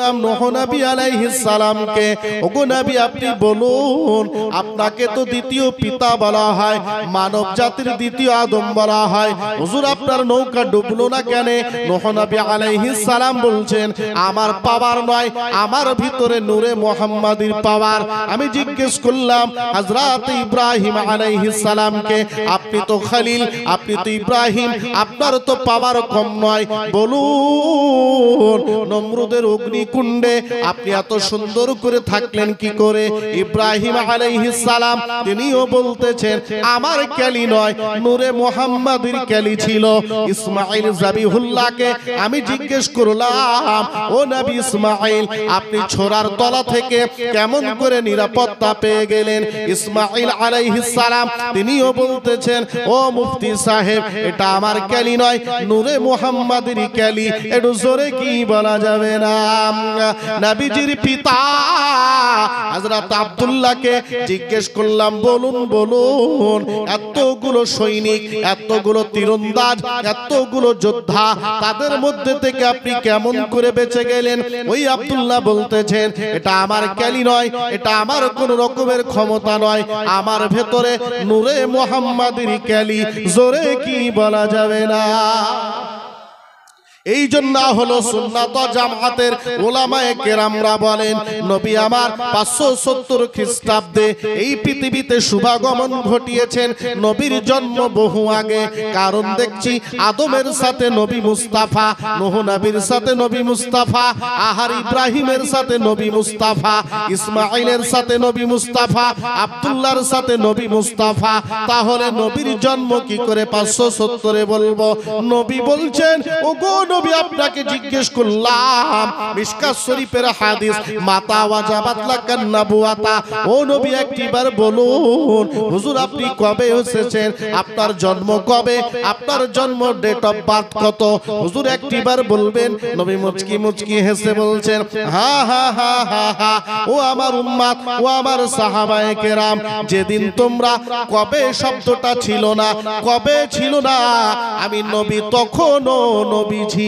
করলাম নূহ নবী আলাইহিস সালামকে, ওগো নবী আপনি বলুন, আপনাকে তো দ্বিতীয় পিতা বলা হয়, মানব জাতির দ্বিতীয় আদম বলা হয়, হুজুর আপনার নৌকা ডুবলো না কেন? নূহ নবী আলাইহিস সালাম বলছেন, আমার পাওয়ার নয়, আমার ভিতরে নূরে মুহাম্মাদির পাওয়ার। আমি জিজ্ঞেস করলাম হযরত ইব্রাহিম আলাইহিস সালামকে, আপনি তো খলিল, আপনি তো ইব্রাহিম, আপনার তো পাওয়ার কম নয়, বলুন নমরুদের অগ্নিকুণ্ডে আপনি এত সুন্দর করে থাকলেন কি করে? ইব্রাহিম আলাইহিস সালাম তিনিও বলতেছেন, আমার ক্যালি নয়, নূরে মুহাম্মাদির ক্যালি ছিল। ইসমাঈল যাবিহুল্লাহকে আমি জিজ্ঞেস করলাম, ও নবী ইসমাঈল, আপনি ছোরার তলা থেকে কেমন করে নিরাপত্তা পেয়ে গেলেন? ইসমাঈল আলাইহিস সালাম তিনিও বলতেছেন, ও মুফতি সাহেব, এটা আমার ক্যালি নয়, নূরে মুহাম্মাদের ক্যালি। একটু জোরে কি বলা যাবে না? নবীজির পিতা হযরত আব্দুল্লাহকে জিজ্ঞেস করলাম, বলুন বলুন, এতগুলো সৈনিক, এতগুলো তীরন্দাজ, এতগুলো যোদ্ধা, তাদের মধ্যে থেকে আপনি কেমন করে বেঁচে গেলেন? ওই আব্দুল্লাহ বলতেছেন, এটা আমার ক্যালি নয়, এটা আমার কোন রকমের ক্ষমতা নয়, আমার ভেতরে নূরে মুহাম্মাদের ক্যালি। জোরে কি বলা যাবে না? এই জন্য হলো সুন্নাত জামাতের উলামায়ে কেরামরা বলেন, নবী আমার 570 খ্রিস্টাব্দে এই পৃথিবীতে শুভাগমন ঘটিয়েছেন। নবীর জন্ম বহু আগে, কারণ দেখছি আদমের সাথে নবী মুস্তাফা, নূহ নবীর সাথে নবী মুস্তাফা, আহার ইব্রাহিমের সাথে নবী মুস্তাফা, ইসমাঈলের সাথে নবী মুস্তাফা, আব্দুল্লাহর সাথে নবী মুস্তাফা। তাহলে নবীর জন্ম কি করে 570-এ বলবো? নবী বলছেন, ওগো নবী আপনাকে জিজ্ঞেস করলাম, মিশকাত শরীফের হাদিস, মাতা ওয়াজাবাত লাকান নবুয়াতা, ও নবী একটিবার বলুন, হুজুর আপনি কবে এসেছেন? আপনার জন্ম কবে? আপনার জন্ম ডেট অফ বার্থ কত? হুজুর একটিবার বলবেন। নবী মুচকি মুচকি হেসে বলছেন, হা হা হা হা হা, ও আমার উম্মত, ও আমার সাহাবায়ে কেরাম, যেদিন তোমরা কবে শব্দটা ছিল না, কবে ছিল না, আমি নবী তখনও নবী ছিলাম।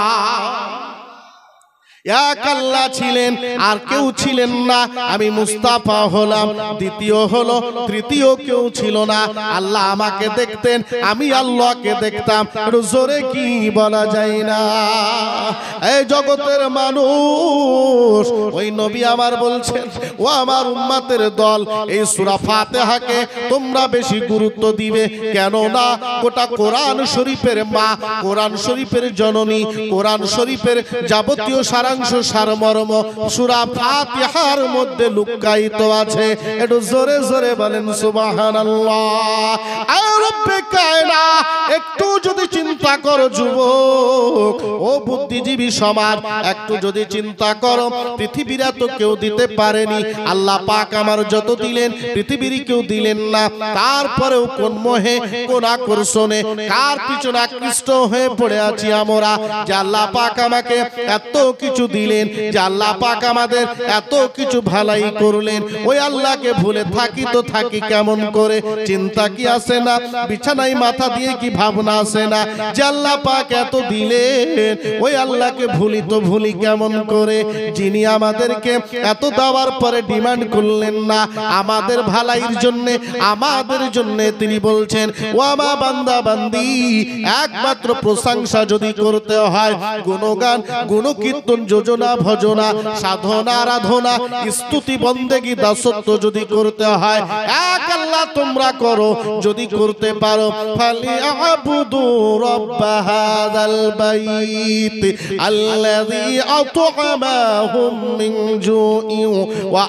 এক আল্লাহ ছিলেন, আর কেউ ছিলেন না, আমি মুস্তাফা হলাম। দ্বিতীয় হলো, তৃতীয় কেউ ছিল না, আল্লাহ আমাকে দেখতেন, আমি আল্লাহকে দেখতাম। জোরে কি বলা যায় না? এই জগতের মানুষ, ওই নবী আমার বলছেন, ও আমার উম্মতের দল, এই সূরা ফাতিহাকে তোমরা বেশি গুরুত্ব দিবে। কেন না গোটা কোরআন শরীফের মা, কোরআন শরীফের জননী, কোরআন শরীফের যাবতীয় সারাংশ, সারমর্ম সূরা ফাতিহার মধ্যে লুকায়িত আছে। একটু জোরে জোরে বলেন সুবহানাল্লাহ। আয় রব্বে কায়নাত, একটু যদি চিন্তা করো যুবক, ও বুদ্ধিজীবী সমাজ, একটু যদি চিন্তা করো, পৃথিবীর এত কেউ দিতে পারেনি, আল্লাহ পাক আমার যত দিলেন পৃথিবীর কেউ দিলেন না। তারপরেও কোন মোহে, কোন আকর্ষণে, কার পিছনে আকৃষ্ট হয়ে পড়ে আছি আমরা, যে আল্লাহ পাক আমাকে এত কিছু দিলেন, যে আল্লাহ পাক আমাদের এত কিছু ভালাই করলেন, ওই আল্লাহকে ভুলে থাকি তো থাকি কেমন করে? চিন্তা কি আসে না? বিছানায় মাথা দিয়ে কি ভাবনা আসে না যে আল্লাহ পাক এত দিলেন, ওই আল্লাহকে ভুলি তো ভুলি কেমন করে? যিনি আমাদেরকে এত দেওয়ার পরে ডিমান্ড করলেন না আমাদের ভালাইয়ের জন্য, আমাদের জন্য, তিনি বলছেন, ও আমার বান্দা বান্দি, একমাত্র প্রশংসা যদি করতে হয়, গুণগান, গুণকীর্তন, যোজনা, ভজনা, সাধনা, আরাধনা, স্তুতি, বন্দেগী, দাসত্ব যদি করতে হয়, এক আল্লাহ তোমরা করো। যদি করতে পারো, ফালিয়াবুদু রাব্ব হাযাল বাইত আল্লাযী আত'আমাহুম মিন জু'ইন ওয়া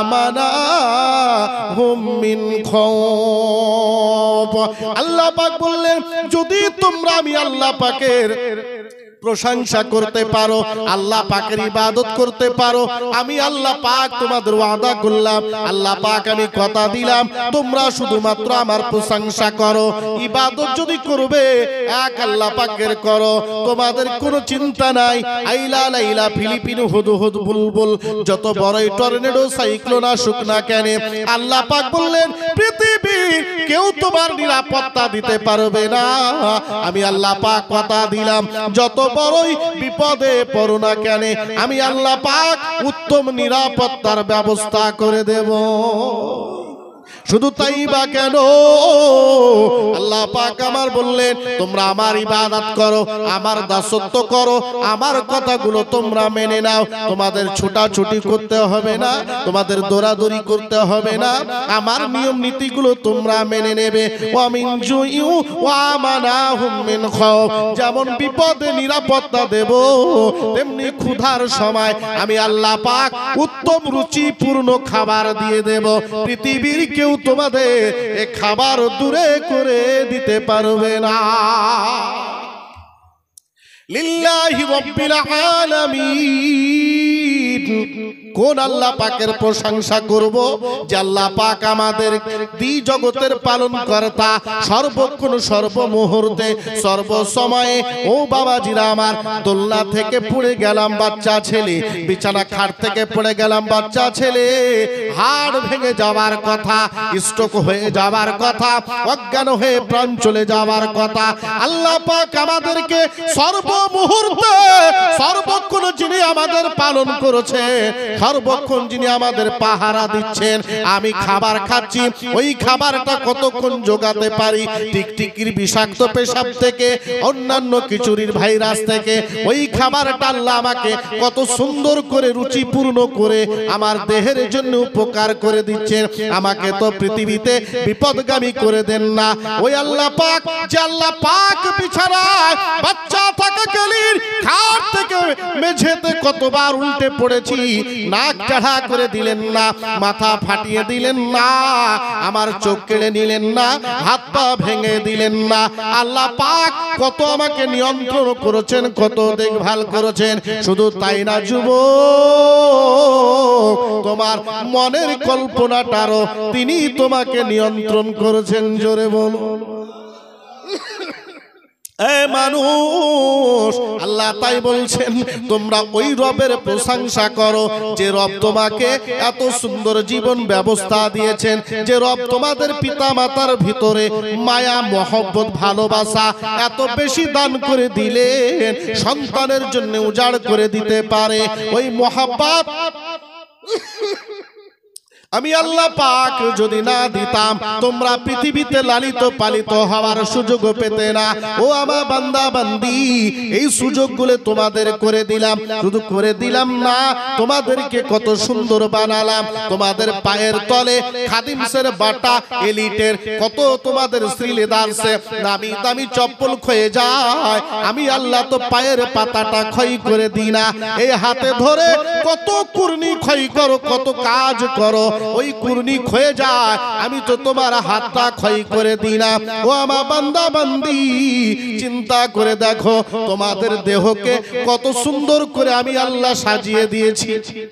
আমানাহুম মিন খাওফ। আল্লাহ পাক বললেন, যদি তোমরা আমি আল্লাহ পাকের প্রশংসা করতে পারো, আল্লাহ পাকের ইবাদত করতে পারো, আমি আল্লাহ পাক তোমাদের ওয়াদা করলাম, আল্লাহ পাক আমি কথা দিলাম, তোমরা শুধুমাত্র আমার প্রশংসা করো। ইবাদত যদি করবে এক আল্লাহ পাকের করো, তোমাদের কোনো চিন্তা নাই। আইলা লাইলা ফিলিপিনো হুদহুদ বুলবুল, যত বড়ই টর্নেডো সাইক্লোন আসুক না কেন, আল্লাহ পাক বললেন, পৃথিবীর কেউ তোমার নিরাপত্তা দিতে পারবে না। আমি আল্লাহ পাক কথা দিলাম, যত বড়ই বিপদে পড়ো না কেন, আমি আল্লাহ পাক উত্তম নিরাপত্তার ব্যবস্থা করে দেব। শুধু তাই বা কেন, আল্লাহ পাক আমার বললেন তোমরা আমার ইবাদত করো, আমার দাসত্ব করো, আমার কথাগুলো তোমরা মেনে নাও, তোমাদের ছোটাছুটি করতে হবে না, তোমাদের দৌড়াদৌড়ি করতে হবে না, আমার নিয়ম নীতিগুলো তোমরা মেনে নেবে। ওয়া মিন জুইউ ওয়া আমানাহুম মিন খাউফ, যেমন বিপদে নিরাপত্তা দেব তেমনি ক্ষুধার সময় আমি আল্লাহ পাক উত্তম রুচিপূর্ণ খাবার দিয়ে দেব। পৃথিবীর কেউ তোমাদের এ খাবার দূরে করে দিতে পারবে না। লিল্লাহি রাব্বিল আলামিন, কোন আল্লাহ পাকের প্রশংসা করব যে আল্লাহ পাক আমাদের দ্বি জগতের পালন কর্তা, সর্বক্ষণ সর্বমুহূর্তে সর্বসময়ে। ও বাবাজিরা আমার, দোলনা থেকে পড়ে গেলাম বাচ্চা ছেলে, বিছানা খাট থেকে পড়ে গেলাম বাচ্চা ছেলে, হাড় ভেঙে যাওয়ার কথা, স্ট্রোক হয়ে যাওয়ার কথা, অজ্ঞান হয়ে প্রাণ চলে যাওয়ার কথা। আল্লাহ পাক আমাদেরকে সর্বমুহূর্তে সর্বক্ষণ যিনি আমাদের পালন করেছে, সর্বক্ষণ যিনি আমাদের পাহারা দিচ্ছেন, আমি খাবার খাচ্ছি, ওই খাবারটা কতক্ষণ জোগাতে পারি, টিকটিকির বিষাক্ত পেশাব থেকে, অন্যান্য খিচুড়ির ভাইরাস থেকে, ওই খাবারটা আল্লাহ আমাকে কত সুন্দর করে রুচিপূর্ণ করে আমার দেহের জন্য উপকার করে দিচ্ছেন। আমাকে তো পৃথিবীতে বিপদগামী করে দেন না। ওই আল্লাহ পাক, যে আল্লাহ পাক বিছানায় বাচ্চা থাকাকালীন খাট থেকে মেঝেতে কতবার উল্টে পড়েছি, নাক চাড়া করে দিলেন না, মাথা ফাটিয়ে দিলেন না, আমার চোখ কেড়ে নিলেন না, হাত পা ভেঙে দিলেন না। আল্লাহ পাক কত আমাকে নিয়ন্ত্রণ করেছেন, কত দেখভাল করেছেন। শুধু তাই না যুবক, তোমার মনের কল্পনাটারও তিনি তোমাকে নিয়ন্ত্রণ করেছেন। জোরে বল এ মানুষ, আল্লাহ তাই বলছেন তোমরা ওই রবের প্রশংসা করো যে রব তোমাকে এত সুন্দর জীবন ব্যবস্থা দিয়েছেন, যে রব তোমাদের পিতা মাতার ভিতরে মায়া মহব্বত ভালোবাসা এত বেশি দান করে দিলেন, সন্তানের জন্য উজাড় করে দিতে পারে। ওই মহব্বত আমি আল্লাহ পাক যদি না দিতাম, তোমরা পৃথিবীতে লালিত পালিত হওয়ার সুযোগ পেতে না। ও আমার বান্দা বান্দি, এই সুযোগগুলো তোমাদের করে দিলাম। শুধু করে দিলাম না, তোমাদেরকে কত সুন্দর বানালাম। তোমাদের পায়ের তলে খাদিমসের বাটা এলিটের কত তোমাদের শ্রীলেদারসে দামি দামি চপ্পল ক্ষয়ে যায়, আমি আল্লাহ তো পায়ের পাতাটা ক্ষয় করে দিই না। এই হাতে ধরে কত কুর্নি ক্ষয় করো, কত কাজ করো, ওই কুর্নি ক্ষয়ে যায়, আমি তো তোমার হাতটা ক্ষয় করে দিই না। ও আমার বান্দা বান্দি, চিন্তা করে দেখো তোমাদের দেহকে কত সুন্দর করে আমি আল্লাহ সাজিয়ে দিয়েছি,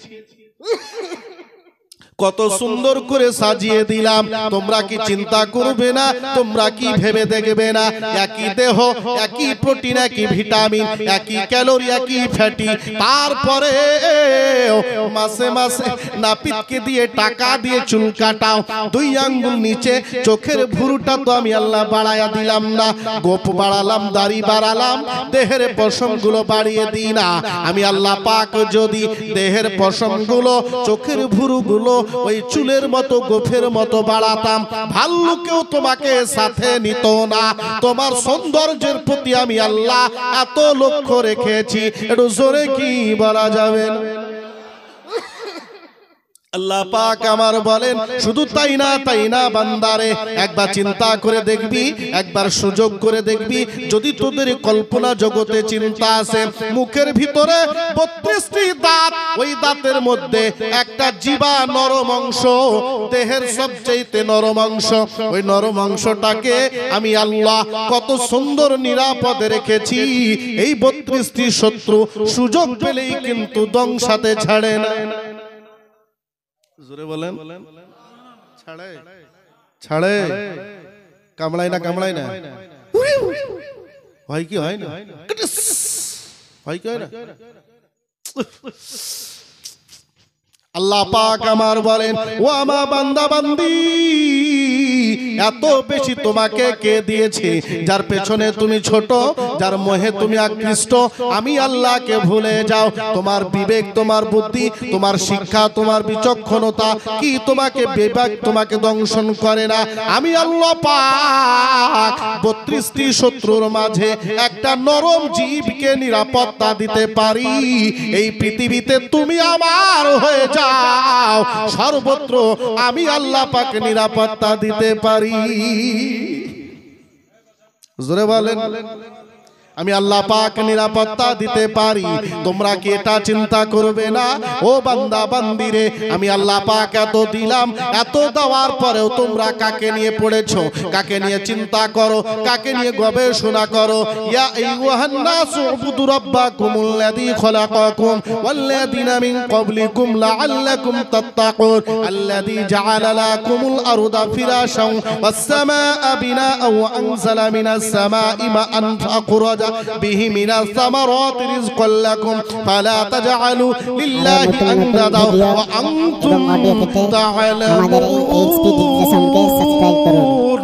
কত সুন্দর করে সাজিয়ে দিলাম। তোমরা কি চিন্তা করবে না? তোমরা কি ভেবে দেখবে না? একই দেহ, একই প্রোটিন, একই ভিটামিন, একই ক্যালোরি, একই ফ্যাটি, তারপরে মাসে মাসে নাপিতকে দিয়ে টাকা দিয়ে চুল কাটাও, 2 আঙ্গুল নিচে চোখের ভুরুটা তো আমি আল্লাহ বাড়ায়া দিলাম না, গোপ বাড়ালাম, দাড়ি বাড়ালাম, দেহের পশমগুলো বাড়িয়ে দিই না। আমি আল্লাহ পাক যদি দেহের পশমগুলো, চোখের ভুরুগুলো ওই চুলের মতো, গোফের মতো বাড়াতাম, ভাল্লুকেও তোমাকে সাথে নিত না। তোমার সৌন্দর্যের প্রতি আমি আল্লাহ এত লক্ষ্য রেখেছি, একটু জোরে কি বলা যাবে? আল্লাহ পাক আমার বলেন শুধু তাই না বান্দারে, একবার চিন্তা করে দেখবি, একবার সুযোগ করে দেখবি, যদি তোদের কল্পনা জগতে চিন্তা আছে, মুখের ভিতরে 32টি দাঁত, ওই দাঁতের মধ্যে একটা জিবা নরম অংশ, দেহের সবচেয়ে নরম অংশ, ওই নরম অংশটাকে আমি আল্লাহ কত সুন্দর নিরাপদে রেখেছি। এই 32টি শত্রু সুযোগ পেলেই কিন্তু দংশাতে ছাড়ে না। জোরে বলেন, ছাড়ে ছাড়ে, কামড়ায় না, কামড়ায় না, হয় কি হয় না, হয় কি হয় না। আল্লাহ পাক আমার বলেন ও আমার বান্দা বান্দি, এত বেশি তোমাকে কে দিয়েছি, যার পেছনে তুমি ছোট, যার মোহে তুমি আকৃষ্ট, আমি আল্লাহকে ভুলে যাও। তোমার বিবেক, তোমার বুদ্ধি, তোমার শিক্ষা, তোমার বিচক্ষণতা কি তোমাকে বিবেক তোমাকে দংশন করে না? আমি আল্লাহ পাক 32টি শত্রুর মাঝে একটা নরম জীবকে নিরাপত্তা দিতে পারি। এই পৃথিবীতে তুমি আমার হয়ে যাও, সর্বত্র আমি আল্লাহ পাক নিরাপত্তা দিতে পারি। জোরে বলেন, আমি আল্লাহ পাক নিরাপত্তা দিতে পারি। তোমরা কি এটা চিন্তা করবে না? ও বান্দা বান্দিরে, আমি আল্লাহ পাক এত দিলাম, এত দেওয়ার পরেও তোমরা কাকে নিয়ে পড়েছো? কাকে নিয়ে চিন্তা করো, কাকে নিয়ে গবেষণা করো। ইয়া আইয়ুহান নাসু উবুদু রাব্বাকুমুল্লাযী খলাকাকুম ওয়াল্লাযীনা মিন ক্বাবলিকুম লাআল্লাকুম তাত্তাকুন আল্লাযী জাআলা লাকুমুল আরদা ফিরাশান ওয়াস সামাআ বিনাআন ওয়া আনজালা মিনাস সামাই মাআন ফাখরাজা به من الثمرات رزقا لكم فلا تجعلوا لله أندادا وأنتم تعلمون।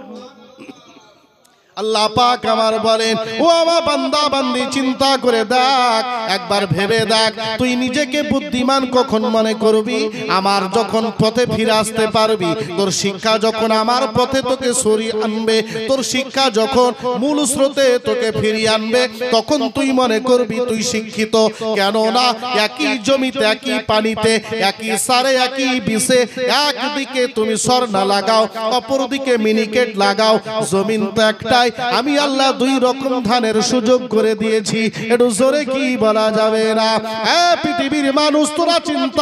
আল্লাহ পাক আমার বলেন, ও আমার বান্দা বান্দি চিন্তা করে দেখ, একবার ভেবে দেখ, তুই নিজেকে বুদ্ধিমান কখন মনে করবি? আমার যখন পথে ফিরে আসতে পারবি, তোর শিক্ষা যখন আমার পথে তোকে সরিয়ে আনবে, তোর শিক্ষা যখন মূল স্রোতে তোকে ফিরিয়ে আনবে, তখন তুই মনে করবি তুই শিক্ষিত। কেননা একই জমিতে, একই পানিতে, একই সারে, একই বিষে, একদিকে তুমি সরনা লাগাও, অপরদিকে মিনিকেট লাগাও, জমিন তো একটাই। আমি আল্লাহ দুই রকম ধানের সুযোগ করে দিয়েছি, একটু জোরে কি বলা যাবে না? পৃথিবীর মানুষ তোরা চিন্তা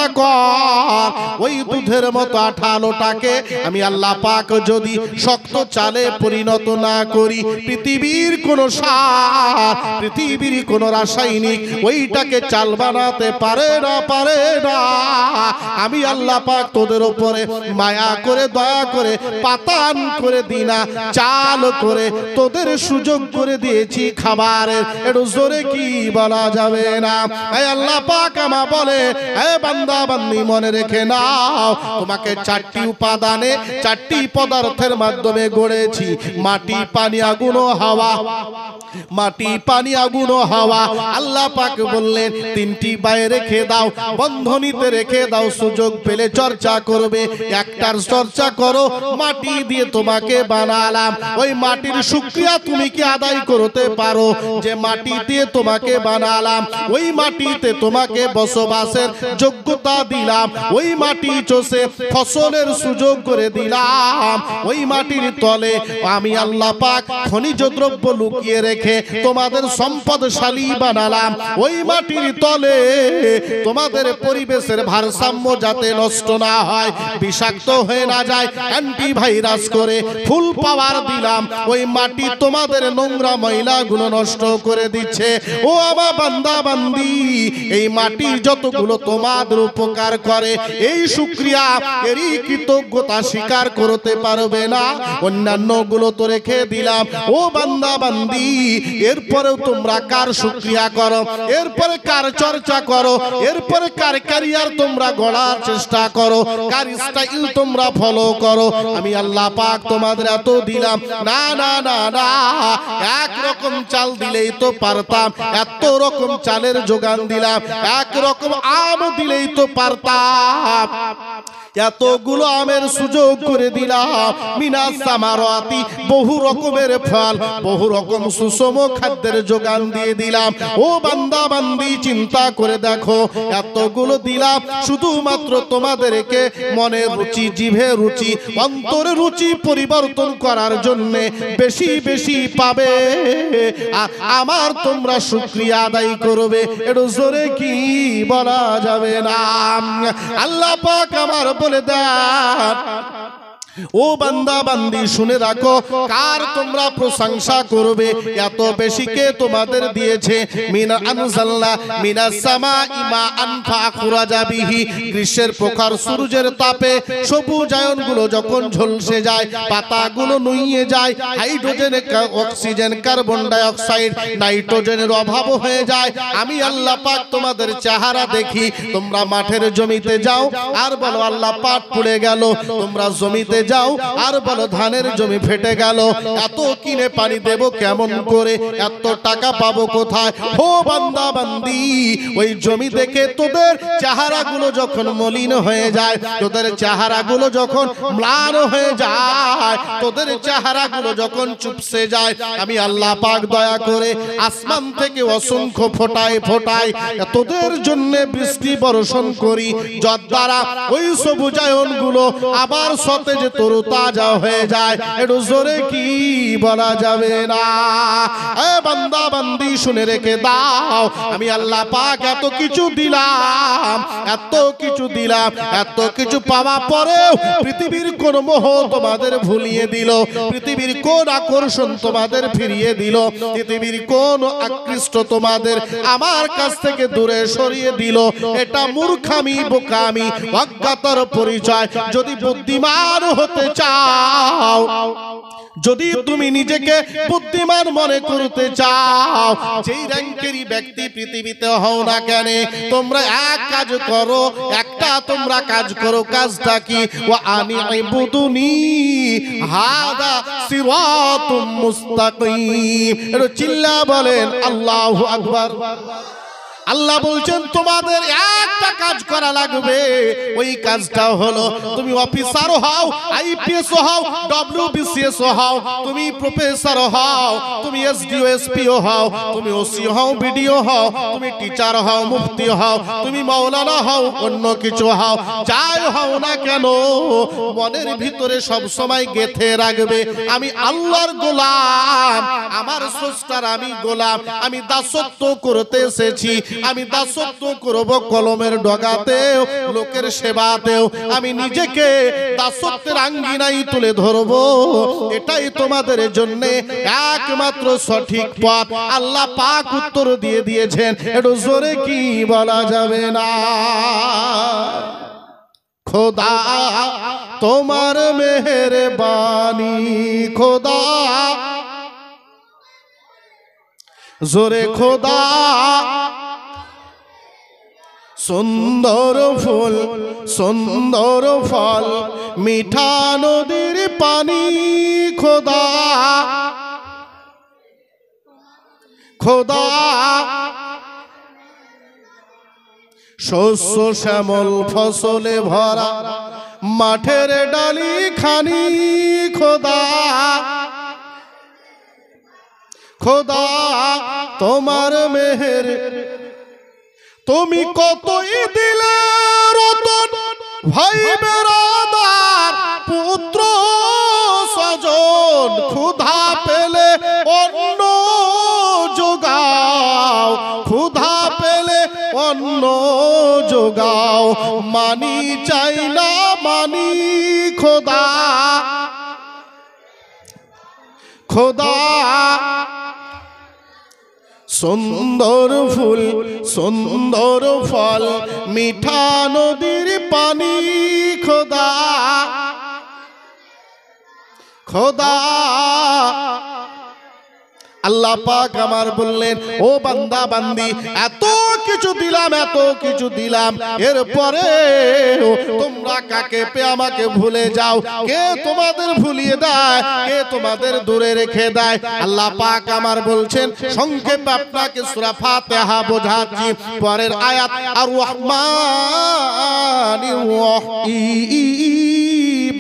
কর, ওই দুধের মতো আঠালোটাকে আমি আল্লাহ পাক যদি শক্ত চালে পরিণত না করি, পৃথিবীর কোন সার, পৃথিবীর কোন রাসায়নিক ওইটাকে চাল বানাতে পারে না, পারে না। আমি আল্লাহ পাক তোদের উপরে মায়া করে, দয়া করে পাতান করে দিনা, চাল করে তোদের সুযোগ করে দিয়েছি খাবারের, একটু জোরে কি বলা যাবে না? আল্লাহ পাক আমা বলে, বান্দা বান্দি মনে রেখে নাও, তোমাকে 4টি উপাদানে, 4টি পদার্থের মাধ্যমে গড়েছি। মাটি, পানি, আগুন ও হাওয়া। মাটি, পানি, আগুন ও হাওয়া। আল্লাহ পাক বললেন 3টি বাইরে রেখে দাও, বন্ধনীতে রেখে দাও, সুযোগ পেলে চর্চা করবে। একটার চর্চা করো, মাটি দিয়ে তোমাকে বানালাম, ওই মাটির শুকরিয়া তুমি কি আদায় করতে পারো? যে মাটি দিয়ে তোমাকে বানালাম, ওই মাটিতে তোমাকে বসবাসের যোগ্যতা দিলাম, ওই মাটি চষে ফসলের সুযোগ করে দিলাম, ওই মাটির তলে আমি আল্লাহ পাক খনিজ দ্রব্য লুকিয়ে রেখে তোমাদের সম্পদশালী বানালাম, ওই মাটির তলে তোমাদের পরিবেশের ভারসাম্য যাতে নষ্ট না হয়, বিষাক্ত হয়ে না যায়, অ্যান্টিভাইরাস করে ফুল পাওয়ার দিলাম। ওই মাটি তোমাদের নোংরা ময়লাগুলো নষ্ট করে দিচ্ছে। ও আমার বান্দা বান্দি, এই মাটি যতগুলো তোমাদের উপকার করে, এই শুকরিয়া, এরই কৃতজ্ঞতা স্বীকার করতে পারবে না। অন্যান্য গুলো তো রেখে দিলাম। ও বান্দা বান্দি, এরপরেও তোমরা কার শুকরিয়া করো, এরপরে কার চর্চা করো, এরপরে কার ক্যারিয়ার তোমরা গড়ার চেষ্টা করো, কার স্টাইল তোমরা ফলো করো। আমি আল্লাহ পাক তোমাদের এত দিলাম, না না না না, একরকম চাল দিলেই তো পারতাম, এত রকম চালের যোগান দিলাম, একরকম আম দিলেই তো পারতাম, এতগুলো আমের সুযোগ করে দিলাম। মিনাস সামারাতি, বহু রকমের ফল, বহু রকম সুষম খাদ্যের যোগান দিয়ে দিলাম। ও বান্দা বান্দি চিন্তা করে দেখো, এতগুলো দিলাম শুধুমাত্র তোমাদেরকে মনের রুচি, জিভে রুচি, অন্তরে রুচি পরিবর্তন করার জন্য বেশি বেশি পাবে, আর আমার তোমরা শুকরিয়া আদায় করবে, একটু জোরে কি বলা যাবে না? আল্লাহ পাক আমার বলে দেন, ও বান্দা বান্দি শুনে রাখো, কার তোমরা প্রশংসা করবে? এত বেশি কে তোমাদের দিয়েছে? মিনা আনজালনা মিনাস সামাই মাআন ফাখরাজা বিহি, গ্রীষ্মের প্রখর সূর্যের তাপে সবুজায়ন গুলো যখন ঝলসে যায়, পাতাগুলো নুইয়ে যায়, hydrogen, oxygen, carbon dioxide, নাইট্রোজেনের অভাব হয়ে যায়। আমি আল্লাহ পাক তোমাদের চেহারা দেখি। তোমরা মাঠের জমিতে যাও আর বলো আল্লাহ পাট পড়ে গেল, তোমরা জমিতে যাও আর বলো ধানের জমি ফেটে গেল, এত কিনে পানি দেব কেমন করে, এত টাকা পাবো কোথায়? ও বান্দা বান্দি, ওই জমি দেখে তোদের চেহারাগুলো যখন মলিন হয়ে যায়, তোদের চেহারাগুলো যখন ম্লান হয়ে যায়, তোদের চেহারাগুলো যখন চুপসে যায়, আমি আল্লাহ পাক দয়া করে আসমান থেকে অসংখ্য ফোঁটায় ফোঁটায় তোদের জন্য বৃষ্টি বর্ষণ করি, যার দ্বারা ওই সবুজায়ন গুলো আবার সতেজ তরতাজা হয়ে যায়। একটু জোরে কি বলা যাবে না? এ বান্দা বান্দি শুনে রেখে দাও, আমি আল্লাহ পাক এত কিছু দিলাম, এত কিছু দিলাম, এত কিছু পাওয়া পরেও পৃথিবীর কোন মোহ তোমাদের ভুলিয়ে দিল, পৃথিবীর কোন আকর্ষণ তোমাদের ফিরিয়ে দিল, পৃথিবীর কোন আকৃষ্ট তোমাদের আমার কাছ থেকে দূরে সরিয়ে দিল? এটা মূর্খামি, বোকামি, অজ্ঞতার পরিচয়। যদি বুদ্ধিমান হতে চাও, যদি তুমি নিজেকে বুদ্ধিমান মনে করতে চাও, যেই র্যাঙ্কেরই ব্যক্তি পৃথিবীতে হও না কেন, তোমরা এক কাজ করো, একটা তোমরা কাজ করো। কাজটা কি? ওয়া আনিবুদুনি হাদা সিরাতুম মুস্তাকিম। একটু চিল্লা বলেন আল্লাহু আকবার। আল্লাহ বলছেন তোমাদের একটা কাজ করা লাগবে, ওই কাজটা হলো তুমি অফিসার হও, আইপিএস হও, ডব্লিউবিসিএস হও, তুমি প্রফেসর হও, তুমি এসডিও এসপিও হও, তুমি ওসি হও, বিডিও হও, তুমি টিচার হও, মুফতি হও, তুমি মাওলানা হও, অন্য কিছু হও, যাই হও না কেন, মনের ভিতরে সব সময় গেঁথে রাখবে আমি আল্লাহর গোলাম, আমার স্রষ্টার আমি গোলাম, আমি দাসত্ব করতে এসেছি, আমি দাসত্ব করব কলমের ডগাতেও, লোকের সেবাতেও, আমি নিজেকে দাসত্বের আঙ্গিনায় তুলে ধরব। এটাই তোমাদের জন্য একমাত্র সঠিক পথ। আল্লাহ পাক উত্তর দিয়ে দিয়েছেন, একটু জোরে কি বলা যাবে না? খোদা তোমার মেহেরবানি, খোদা জোরে খোদা সুন্দর ফুল সুন্দর ফল মিঠা নদীর পানি, খোদা খোদা শস্য শ্যামল ফসলে ভরা মাঠের ডালি খানি, খোদা খোদা তোমার মেহের তুমি কতই দিলে রতন, ভাই বেরাদার পুত্র স্বজন, ক্ষুধা পেলে অন্ন যোগাও, ক্ষুধা পেলে অন্ন যোগাও, মানি চাই না মানি, খোদা খোদা সুন্দর ফুল সুন্দর ফল মিঠা নদীর পানি, খোদা খোদা। আল্লাহ পাক আমার বললেন, ও বান্দা বান্দি, এত কিছু দিলাম, এত কিছু দিলাম, এরপরে তোমরা কাকে পেয়ে আমাকে ভুলে যাও? কে তোমাদের ভুলিয়ে দেয়? কে তোমাদের দূরে রেখে দেয়? আল্লাহ পাক আমার বলছেন, সংক্ষেপে আপনাকে সূরা ফাতিহা বোঝাচ্ছি, পরের আয়াত আর রহমানির রহিম।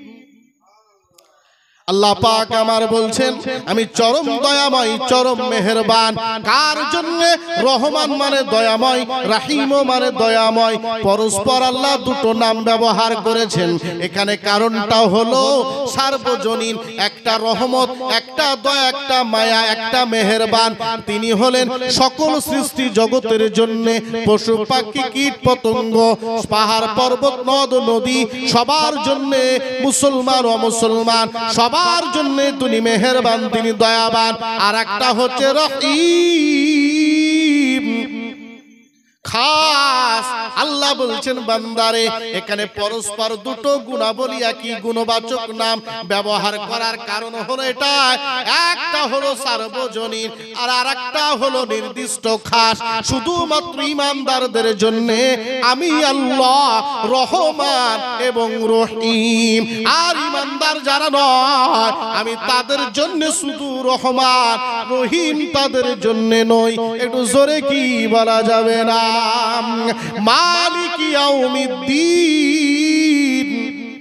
আল্লাহ পাক আমার বলছেন, আমি চরম দয়াময়, চরম মেহেরবান। কার জন্য? রহমান মানে দয়াময়, রাহিম মানে দয়াময়। পরস্পর আল্লাহ দুটো নাম ব্যবহার করেছেন। এখানে কারণটা হলো সার্বজনীন, একটা রহমত, একটা দয়া, একটা মায়া, একটা মেহেরবান। তিনি হলেন সকল সৃষ্টি জগতের জন্য, পশু পাখি কীট পতঙ্গ, পাহাড় পর্বত নদ নদী সবার জন্য, মুসলমান অমুসলমান সবার জন্য তিনি মেহেরবান, তিনি দয়াবান। আর একটা হচ্ছে রহিম, খাস আল্লাহ আল্লাহ বলছেন বান্দারে এখানে পরস্পর দুটো গুণাবলী একই গুণবাচক নাম ব্যবহার করার কারণ হলো এটা, একটা হলো সার্বজনীন আর আরেকটা হলো নির্দিষ্ট খাস। শুধুমাত্র ঈমানদারদের জন্য আমি আল্লাহ রহমান এবং রহিম, আর ঈমানদার যারা নয় আমি তাদের জন্য শুধু রহমান রহিম, তাদের জন্য নয়। একটু জোরে কি বলা যাবে না? মালিক ইয়াউমিদ্দিন,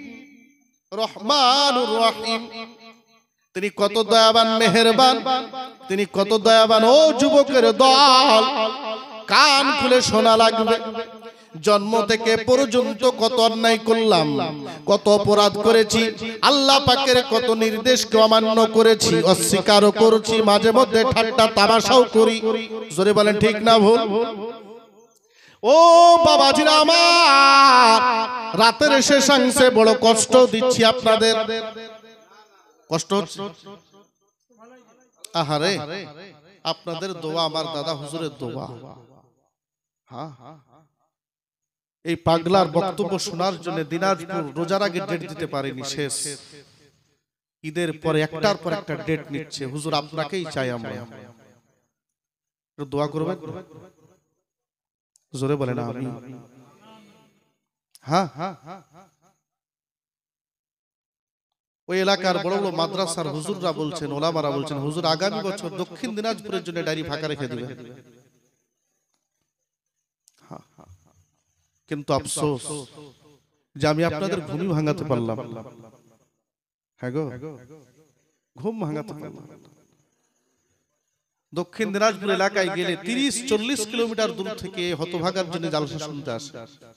রহমানুর রহিম। তিনি কত দয়াবান মেহেরবান, তিনি কত দয়াবান। ও যুবকের দল, কান খুলে শোনা লাগবে। জন্ম থেকে পর্যন্ত কত অন্যায় করলাম, কত অপরাধ করেছি, আল্লাহ পাকের কত নির্দেশকে অমান্য করেছি, অস্বীকারও করেছি, মাঝে মধ্যে ঠাট্টা তামাশাও করি। জোরে বলেন ঠিক না ভুল? ও বাবাজিরা আমার, রাতের শেষাংশে বড় কষ্ট দিচ্ছি আপনাদের। কষ্ট হচ্ছে? আহারে, আপনাদের দোয়া, আমার দাদা হুজুরের দোয়া। হ্যাঁ, এই পাগলার বক্তব্য শোনার জন্য দিনাজপুর রোজার আগে ডেট দিতে পারেনি, শেষ। ঈদের পরে একটার পর একটা ডেট নিচ্ছে। হুজুর আপনাকেই চাই আমরা, দোয়া করবেন। জোরে বলেন আমিন। হ্যাঁ, ওই এলাকার বড় বড় মাদ্রাসার হুজুররা বলছেন, ওলামারা বলছেন, হুজুর আগামী বছর দক্ষিণ দিনাজপুরের জন্য ডায়রি ফাঁকা রেখে দিবেন। কিন্তু আফসোস যে আমি আপনাদের ঘুমই ভাঙাতে পারলাম। হ্যাঁ গো, ঘুম ভাঙাতে পারলাম। দক্ষিণ দিনাজপুর এলাকায় গেলে 30-40 কিলোমিটার দূর থেকে হতভাগার জন্য জালসা শুনতে আসে।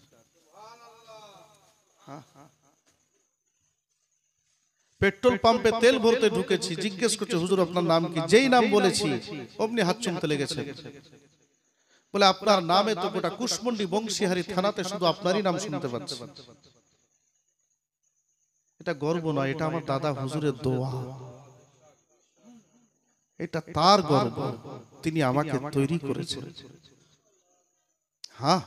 পেট্রোল পাম্পে তেল ভরতে ঢুকেছি, জিজ্ঞেস করছে হুজুর আপনার নাম কি? যেই নাম বলেছি অমনি হাত চুমতে লেগেছে। বলে আপনার নামে তো গোটা কুশমন্ডি বংশীহারি থানাতে শুধু আপনারই নাম শুনতে পাচ্ছি। এটা গর্ব নয়, এটা আমার দাদা হুজুরের দোয়া, এটা তার গর্ব। তিনি আমাকে তৈরি করেছেন। হ্যাঁ,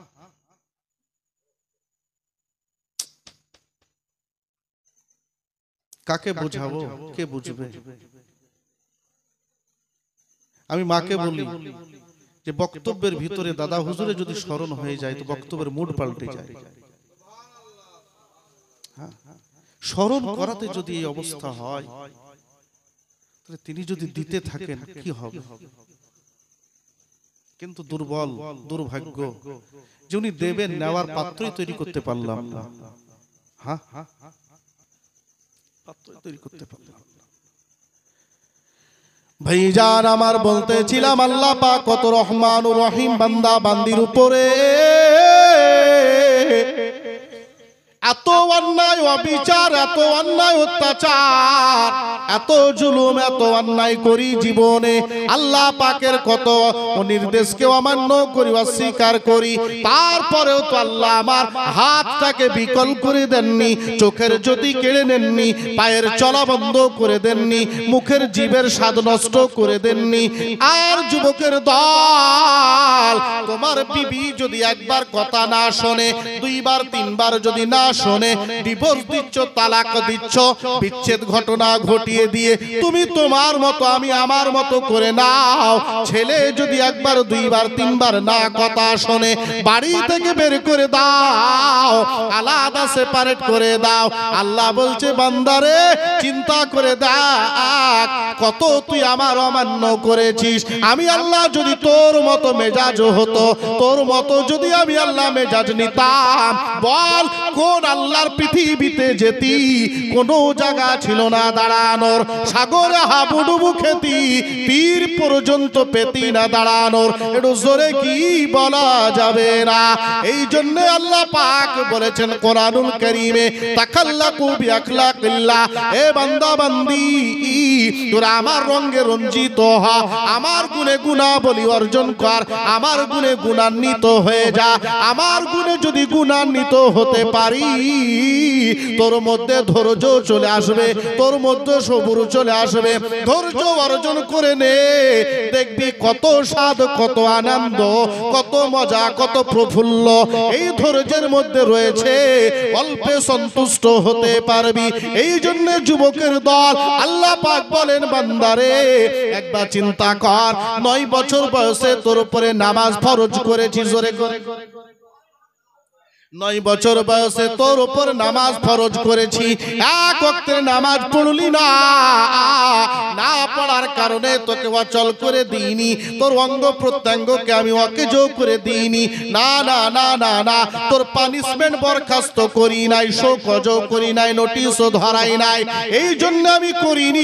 কাকে বোঝাবো, কে বুঝবে? আমি মাকে বলি যে বক্তব্যের ভিতরে দাদা হুজুরে যদি স্মরণ হয়ে যায় তো বক্তব্যের মুড পাল্টে যায়। স্মরণ করাতে যদি এই অবস্থা হয়, তাহলে তিনি যদি দিতে থাকেন কি হবে? কিন্তু দুর্বল, দুর্ভাগ্য যে উনি দেবেন, নেওয়ার পাত্রই তৈরি করতে পারলাম না। হ্যাঁ, পাত্রই তৈরি করতে পারলাম না। ভাইজান আমার, বলতেছিলাম আল্লাহ পাক কত রহমানুর রহিম বান্দা বান্দির উপরে। এত অন্যায় অবিচার, এত অন্যায় অত্যাচার, এত জুলুম, এত অন্যায় করি জীবনে। আল্লাহ পাকের কত নির্দেশকে অমান্য করি, অস্বীকার করি। তারপরেও তো আল্লাহ আমার হাতটাকে বিকল করে দেননি, চোখের জ্যোতি কেড়ে নেননি, পায়ের চলা বন্ধ করে দেননি, মুখের জীবের স্বাদ নষ্ট করে দেননি। আর যুবকের দল, তোমার বিবি যদি একবার কথা না শোনে, 2বার 3বার যদি না শোনে, ডিভোর্স দিচ্ছ, তালাক দিচ্ছ, বিচ্ছেদ ঘটনা ঘটিয়ে দিয়ে তুমি তোমার মতো আমি আমার মতো করে নাও। ছেলে যদি একবার 2বার 3বার না কথা শোনে, বাড়ি থেকে বের করে দাও, আলাদা সেপারেট করে দাও। আল্লাহ বলছে বান্দারে চিন্তা করে দেখ, কত তুই আমার অমান্য করেছিস। আমি আল্লাহ যদি তোর মতো মেজাজ হতো, তোর মতো যদি আমি আল্লাহ মেজাজ নিতাম, বল কোন আল্লাহর পৃথিবীতে যেতি কোনো জায়গা ছিল না দাঁড়ানোর। সাগরে হাবুডুবু খেতি, তীর পর্যন্ত পেতি না দাঁড়ানোর। একটু জোরে কি বলা যাবে না? এই জন্য আল্লাহ পাক বলেছেন কোরআনুল কারীমে, তাকাল্লাকু বিআখলাকিল্লাহ। এ বান্দা বান্দি, তোরা আমার রঙে রঞ্জিত হ, আমার গুণে গুণাবলী অর্জন কর, আমার গুণে গুণান্বিত হয়ে যা। আমার গুণে যদি গুণান্বিত হতে পারি তোর মধ্যে ধৈর্য চলে আসবে, তোর মধ্যে সবুর চলে আসবে। ধৈর্য অর্জন করে নে, দেখবি কত স্বাদ, কত আনন্দ, কত মজা, কত প্রফুল্ল এই ধৈর্যের মধ্যে রয়েছে। অল্পে সন্তুষ্ট হতে পারবি। এই জন্য যুবকের দল আল্লাহ পাক বলেন, বান্দারে একবার চিন্তা কর, 9 বছর বয়সে তোর উপরে নামাজ ফরজ করেছি। জোরে করে 9 বছর বয়সে তোর উপর নামাজ ফরজ করেছি, এক ওয়াক্তের নামাজ পড়লি না। না পড়ার কারণে তোকে অচল করে দিইনি, তোর অঙ্গ প্রত্যঙ্গকে আমি অকেজ করে দিইনি। না না না না না, তোর পানিশমেন্ট বরখাস্ত করি নাই, শোকজ করি নাই, নোটিশও ধরাই নাই। এই জন্য আমি করিনি।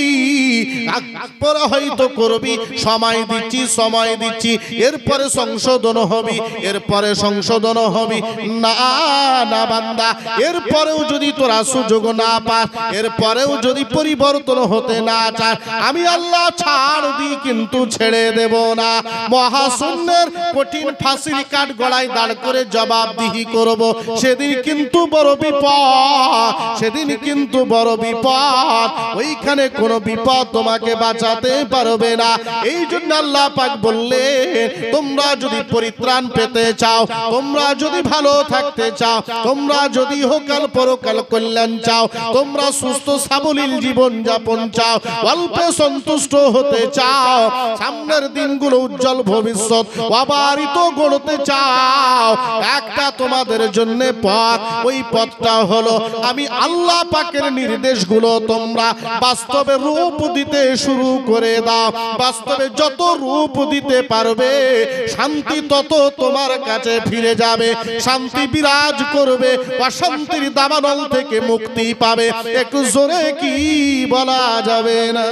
পরে হয়তো করবি, সময় দিচ্ছি, সময় দিচ্ছি, এরপরে সংশোধন হবি, এরপরে সংশোধন হবি। না না বান্দা, এরপরেও যদি তোরা সুযোগ না পাস, এরপরেও যদি পরিবর্তন হতে না চাস, আমি আল্লাহ ছাড় দিই কিন্তু ছেড়ে দেব না। মহাশূন্যের কঠিন ফাঁসির কাঠ গলায় দাঁড় করে জবাবদিহি করব। সেদিন কিন্তু বড় বিপদ, সেদিন কিন্তু বড় বিপদ। ওইখানে কোনো বিপদ তোমাকে বাঁচাতে পারবে না। এই জন্য আল্লাহ পাক বললেন, তোমরা যদি পরিত্রাণ পেতে চাও, তোমরা যদি ভালো থাকতে চাও, তোমরা যদি ইহকাল পরকাল কল্যাণ চাও, তোমরা সুস্থ সাবলীল জীবন যাপন চাও, অল্পে সন্তুষ্ট হতে চাও, সামনের দিনগুলো উজ্জ্বল ভবিষ্যৎ অবারিত গড়তে চাও, একটা তোমাদের জন্য পথ। ওই পথটা হলো আমি আল্লাহ পাকের নির্দেশগুলো তোমরা বাস্তবে রূপ দিতে শুরু করে দাও। বাস্তবে যত রূপ দিতে পারবে, শান্তি তত তোমার কাছে ফিরে যাবে, শান্তি বিরাজ করবে, অশান্তির দাবানল থেকে মুক্তি পাবে। একটু জোরে কি বলা যাবে না?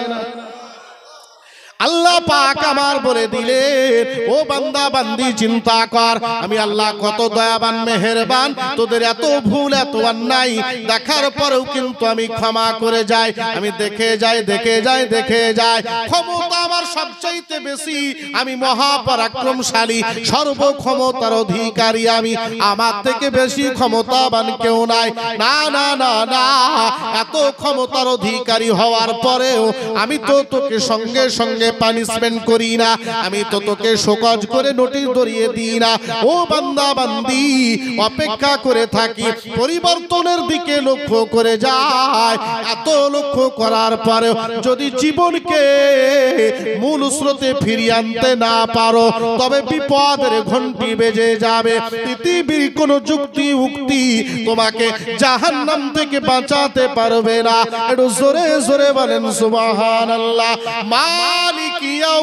আল্লাহ পাক আমার বলে দিলেন, ও বান্দা বান্দি চিন্তা কর, আমি আল্লাহ কত দয়াবান মেহেরবান। তোদের এত ভুল, এত অন্যায় দেখার পরেও কিন্তু আমি ক্ষমা করে যাই। আমি দেখে যাই, দেখে যাই, দেখে যাই। ক্ষমতা আমার সবচাইতে বেশি, আমি মহাপরাক্রমশালী, সর্বক্ষমতার অধিকারী আমি। আমার থেকে বেশি ক্ষমতাবান কেউ নাই। না না না না, এত ক্ষমতার অধিকারী হওয়ার পরেও আমি তো তোকে সঙ্গে সঙ্গে পানিশমেন্ট করি না, আমি তো তোকে শোকজ করে নোটিশ ধরিয়ে দিই না। ও বান্দা বান্দি, অপেক্ষা করে থাকি, পরিবর্তনের দিকে লক্ষ্য করে যায়। এত লক্ষ্য করার পরেও যদি জীবনকে মূল স্রোতে ফিরিয়ে আনতে না পারো, তবে বিপদের ঘন্টি বেজে যাবে। পৃথিবীর কোন যুক্তি উক্তি তোমাকে জাহান্নাম থেকে বাঁচাতে পারবে না। একটু জোরে জোরে বলেন সুবহানাল্লাহ। মালিক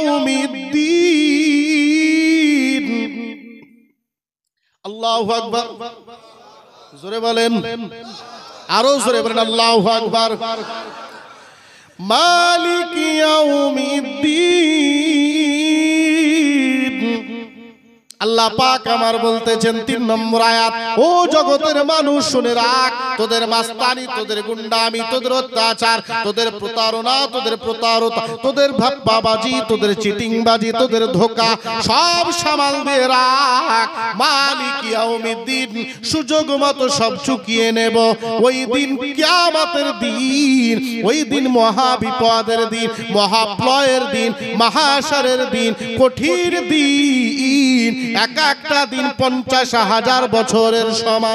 ইয়াউমিদ্দিন। আল্লাহু আকবার। জোরে বলেন, আরো জোরে বলেন আল্লাহু আকবার। মালিক ইয়াউমিদ্দিন। আল্লাহ পাক আমার বলতেছেন 3 নম্বর আয়াত, ও জগতের মানুষ শুনে রাখ, তোদের মাস্তানি, তোদের গুন্ডামি, তোদের অত্যাচার, তোদের প্রতারণা, তোদের প্রতারতা, তোদের ভাববাজি, তোদের চিটিংবাজি, তোদের ধোঁকা সব সামাল দিয়ে রাখ। মালিক ইয়াউমিদ্দিন, সুযোগ মতো সব চুকিয়ে নেব। ওই দিন কিয়ামতের দিন, ওই দিন মহা বিপদের দিন, মহাপ্লয়ের দিন, মহাসারের দিন, কঠিন দিন। এক একটা দিন 50,000 বছরের সমান।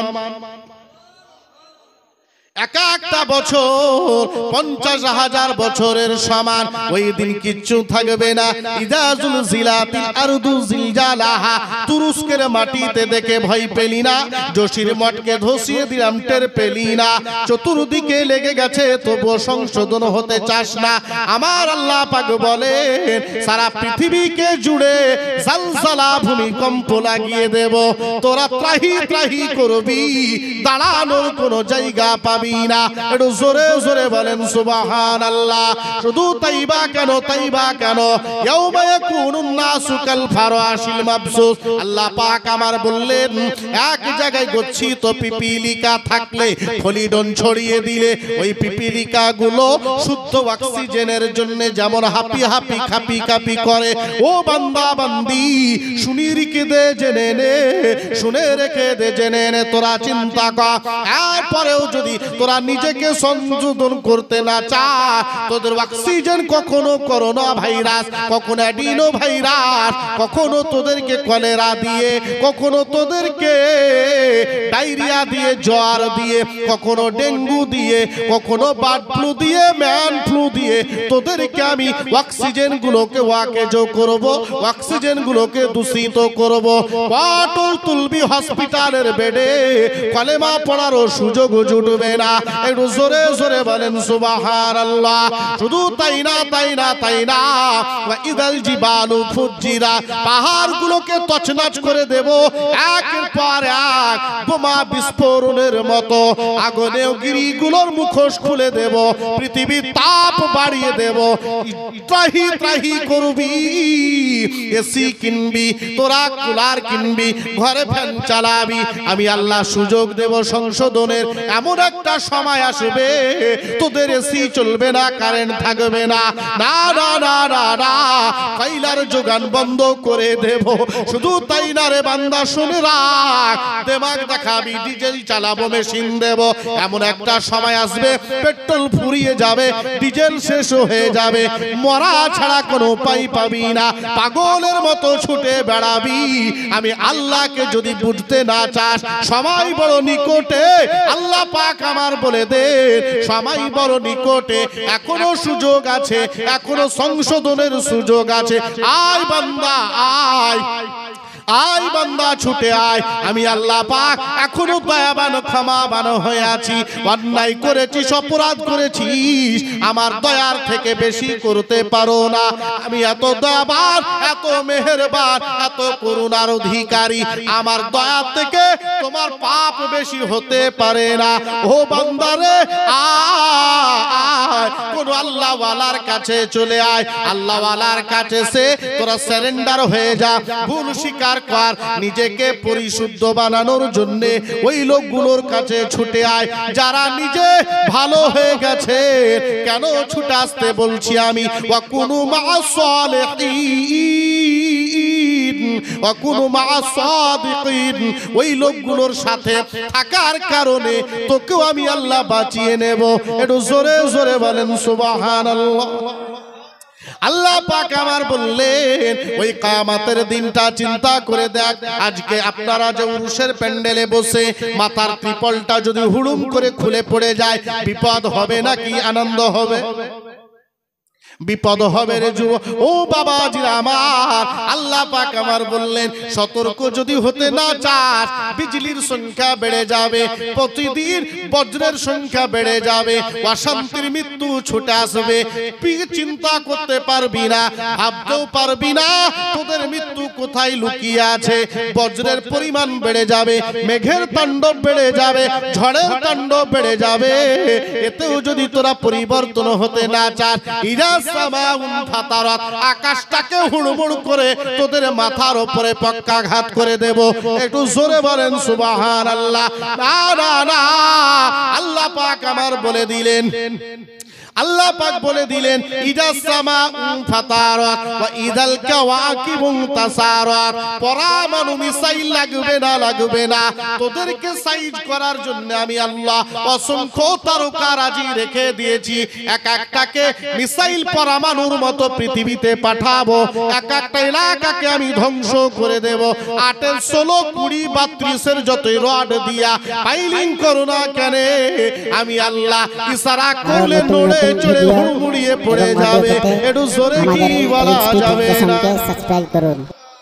এক একটা বছর 50,000 বছরের সমান। ওই দিন কিচ্ছু থাকবে না। ইজাজুল জিলাতিল আরদু জিলজালাহা। তুরস্কের মাটিতে দেখে ভয় পেলি না, জসির মঠকে ধসিয়ে দিলাম টের পেলি না। চতুর্দিকে লেগে গেছে তবুও সংশোধন হতে চাস না। আমার আল্লাহ পাক বলেন, সারা পৃথিবীকে জুড়ে জালজালা ভূমিকম্প লাগিয়ে দেব, তোরা ত্রাহি ত্রাহি করবি, দাঁড়ানোর কোনো জায়গা পাবি পাবি না। একটু জোরে জোরে বলেন সুবহানাল্লাহ। শুধু তাইবা কেন, তাইবা কেন? ইয়াউমা ইয়াকুনুন নাসু কাল ফারাশিল মাবসুস। আল্লাহ পাক আমার বললেন, এক জায়গায় গচ্ছিত পিপিলিকা থাকলে, ফলিডন ছড়িয়ে দিলে ওই পিপিলিকা গুলো শুদ্ধ অক্সিজেনের জন্য যেমন হাপি হাপি খাপি খাপি করে, ও বান্দা বান্দি শুনি রেখে দে, জেনে নে, শুনে রেখে দে, জেনে নে, তোরা চিন্তা কর। এরপরেও যদি তোরা নিজেকে সংশোধন করতে না চাস, তোদের অক্সিজেন কখনো করোনা ভাইরাস, কখনো অ্যাডিনো ভাইরাস, কখনো তোদেরকে কলেরা দিয়ে, কখনো তোদেরকে ডায়রিয়া দিয়ে, জ্বর দিয়ে, কখনো ডেঙ্গু দিয়ে, কখনো বার্ড ফ্লু দিয়ে, ম্যান ফ্লু দিয়ে তোদেরকে আমি অক্সিজেন গুলোকে ওয়াকেজ করব, অক্সিজেন গুলোকে দূষিত করব। পটল তুলবি হসপিটালের বেডে, কলেমা পড়ারও সুযোগ জুটবে না। একটু জোরে জোরে বলেন সুবহানাল্লাহ। শুধু তাই না, তাই না, তাই না, ওয়া ইদাল জিবালু ফুজ্জিরা, পাহাড়গুলোকে তছনছ করে দেব একের পর এক বোমা বিস্ফোরণের মতো। আগুনেও গিরিগুলোর মুখোশ খুলে দেব, পৃথিবীর তাপ বাড়িয়ে দেব। ত্রাহি ত্রাহি করবি, এসি কিনবি, তোরা কুলার কিনবি, ঘরে ফ্যান চালাবি। আমি আল্লাহ সুযোগ দেব সংশোধনের। এমন একটা সময় আসবে তোদের এসি চলবে না, কারেন্ট থাকবে না, না না না না না, কয়লার যোগান বন্ধ করে দেব। শুধু তাই না রে বান্দা, শুনে রাখ, দেমাগ দেখাবি, ডিজেল চালাবো, মেশিন দেব। এমন একটা সময় আসবে পেট্রোল ফুরিয়ে যাবে, ডিজেল শেষ হয়ে যাবে, মরা ছাড়া কোনো উপায় পাবি না, পাগলের মতো ছুটে বেড়াবি। আমি আল্লাহকে যদি বুঝতে না চাস, সময় বড় নিকটে, আল্লাহ পাক আমার বলে দে, সময় বড় নিকটে, এখনো সুযোগ আছে, এখনো সংশোধনের সুযোগ আছে। আয় বান্দা আয়, আয় বান্দা ছুটে আয়। আমি আল্লাহ পাক এখনো দয়াবান ক্ষমাবান হয়ে আছি। অন্যায় করেছিস, অপরাধ করেছিস, আমার দয়ার থেকে বেশি করতে পারো না। আমি এত দয়াবান, এত মেহেরবান, এত করুণার অধিকারী, আমার দয়া থেকে তোমার পাপ বেশি হতে পারে না। ও বান্দারে আয়, কোন আল্লাহ ওয়ালার কাছে চলে আয়। আল্লাহ ওয়ালার কাছে সে তোরা সারেন্ডার হয়ে যা, ভুল স্বীকার কর, নিজেকে পরিশুদ্ধ বানানোর জন্য ওই লোকগুলোর কাছে ছুটে আয় যারা নিজে ভালো হয়ে গেছে। কেন ছুটে আসতে বলছি আমি? ওয়াকুনু মা'আস সালিহিন, ওয়াকুনু মা'আস সাদিকিন, ওই লোকগুলোর সাথে থাকার কারণে তোকেও আমি আল্লাহ বাঁচিয়ে নেব। একটু জোরে জোরে বলেন সুবহানাল্লাহ। আল্লাহ পাক আমার বললেন, ওই কিয়ামতের দিনটা চিন্তা করে দেখ। আজকে আপনারা যে উরুসের প্যান্ডেলে বসে মাথার ত্রিপলটা যদি হুড়ুম করে খুলে পড়ে যায়, বিপদ হবে নাকি আনন্দ হবে? বিপদ হবে রে যুবক। ও বাবাজিরা আমার, আল্লাহ পাক আমার বললেন, সতর্ক যদি হতে না চাস, বিজলির সংখ্যা বেড়ে যাবে, প্রতিদিন বজ্রের সংখ্যা বেড়ে যাবে, অশান্তির মৃত্যু ছুটে আসবে। চিন্তা করতে পারবি না, ভাবতেও পারবি না তোদের মৃত্যু কোথায় লুকিয়ে আছে। বজ্রের পরিমাণ বেড়ে যাবে, মেঘের তাণ্ডব বেড়ে যাবে, ঝড়ের তাণ্ডব বেড়ে যাবে। এতেও যদি তোরা পরিবর্তন হতে না চাস, আকাশটাকে হুড়মুড় করে তোদের মাথার উপরে পক্ষাঘাত করে দেব। একটু জোরে বলেন সুবহানাল্লাহ। না না না, আল্লাহ পাক আমার বলে দিলেন, আল্লাহ পাক বলে দিলেন, ইদাস সামাউ ফাতারাত ওয়া ইদাল কাওয়াকিবু তাসারাত। পরমাণু মিসাইল লাগবে না, লাগবে না, তোদেরকে সাইজ করার জন্য আমি আল্লাহ অসংখ্য তারকারাজি রেখে দিয়েছি। এক একটাকে মিসাইল পরমাণুর মতো পৃথিবীতে পাঠাবো, এক একটা এলাকাকে আমি ধ্বংস করে দেব। 8, 16, 20, 32 যতই রড দিয়া পাইলিং করো না কেন, আমি আল্লাহ ইশারা করলে নড়ে চড়ে হুড়মুড়িয়ে পড়ে যাবে। একটু জোরে কি বলা যাবে না?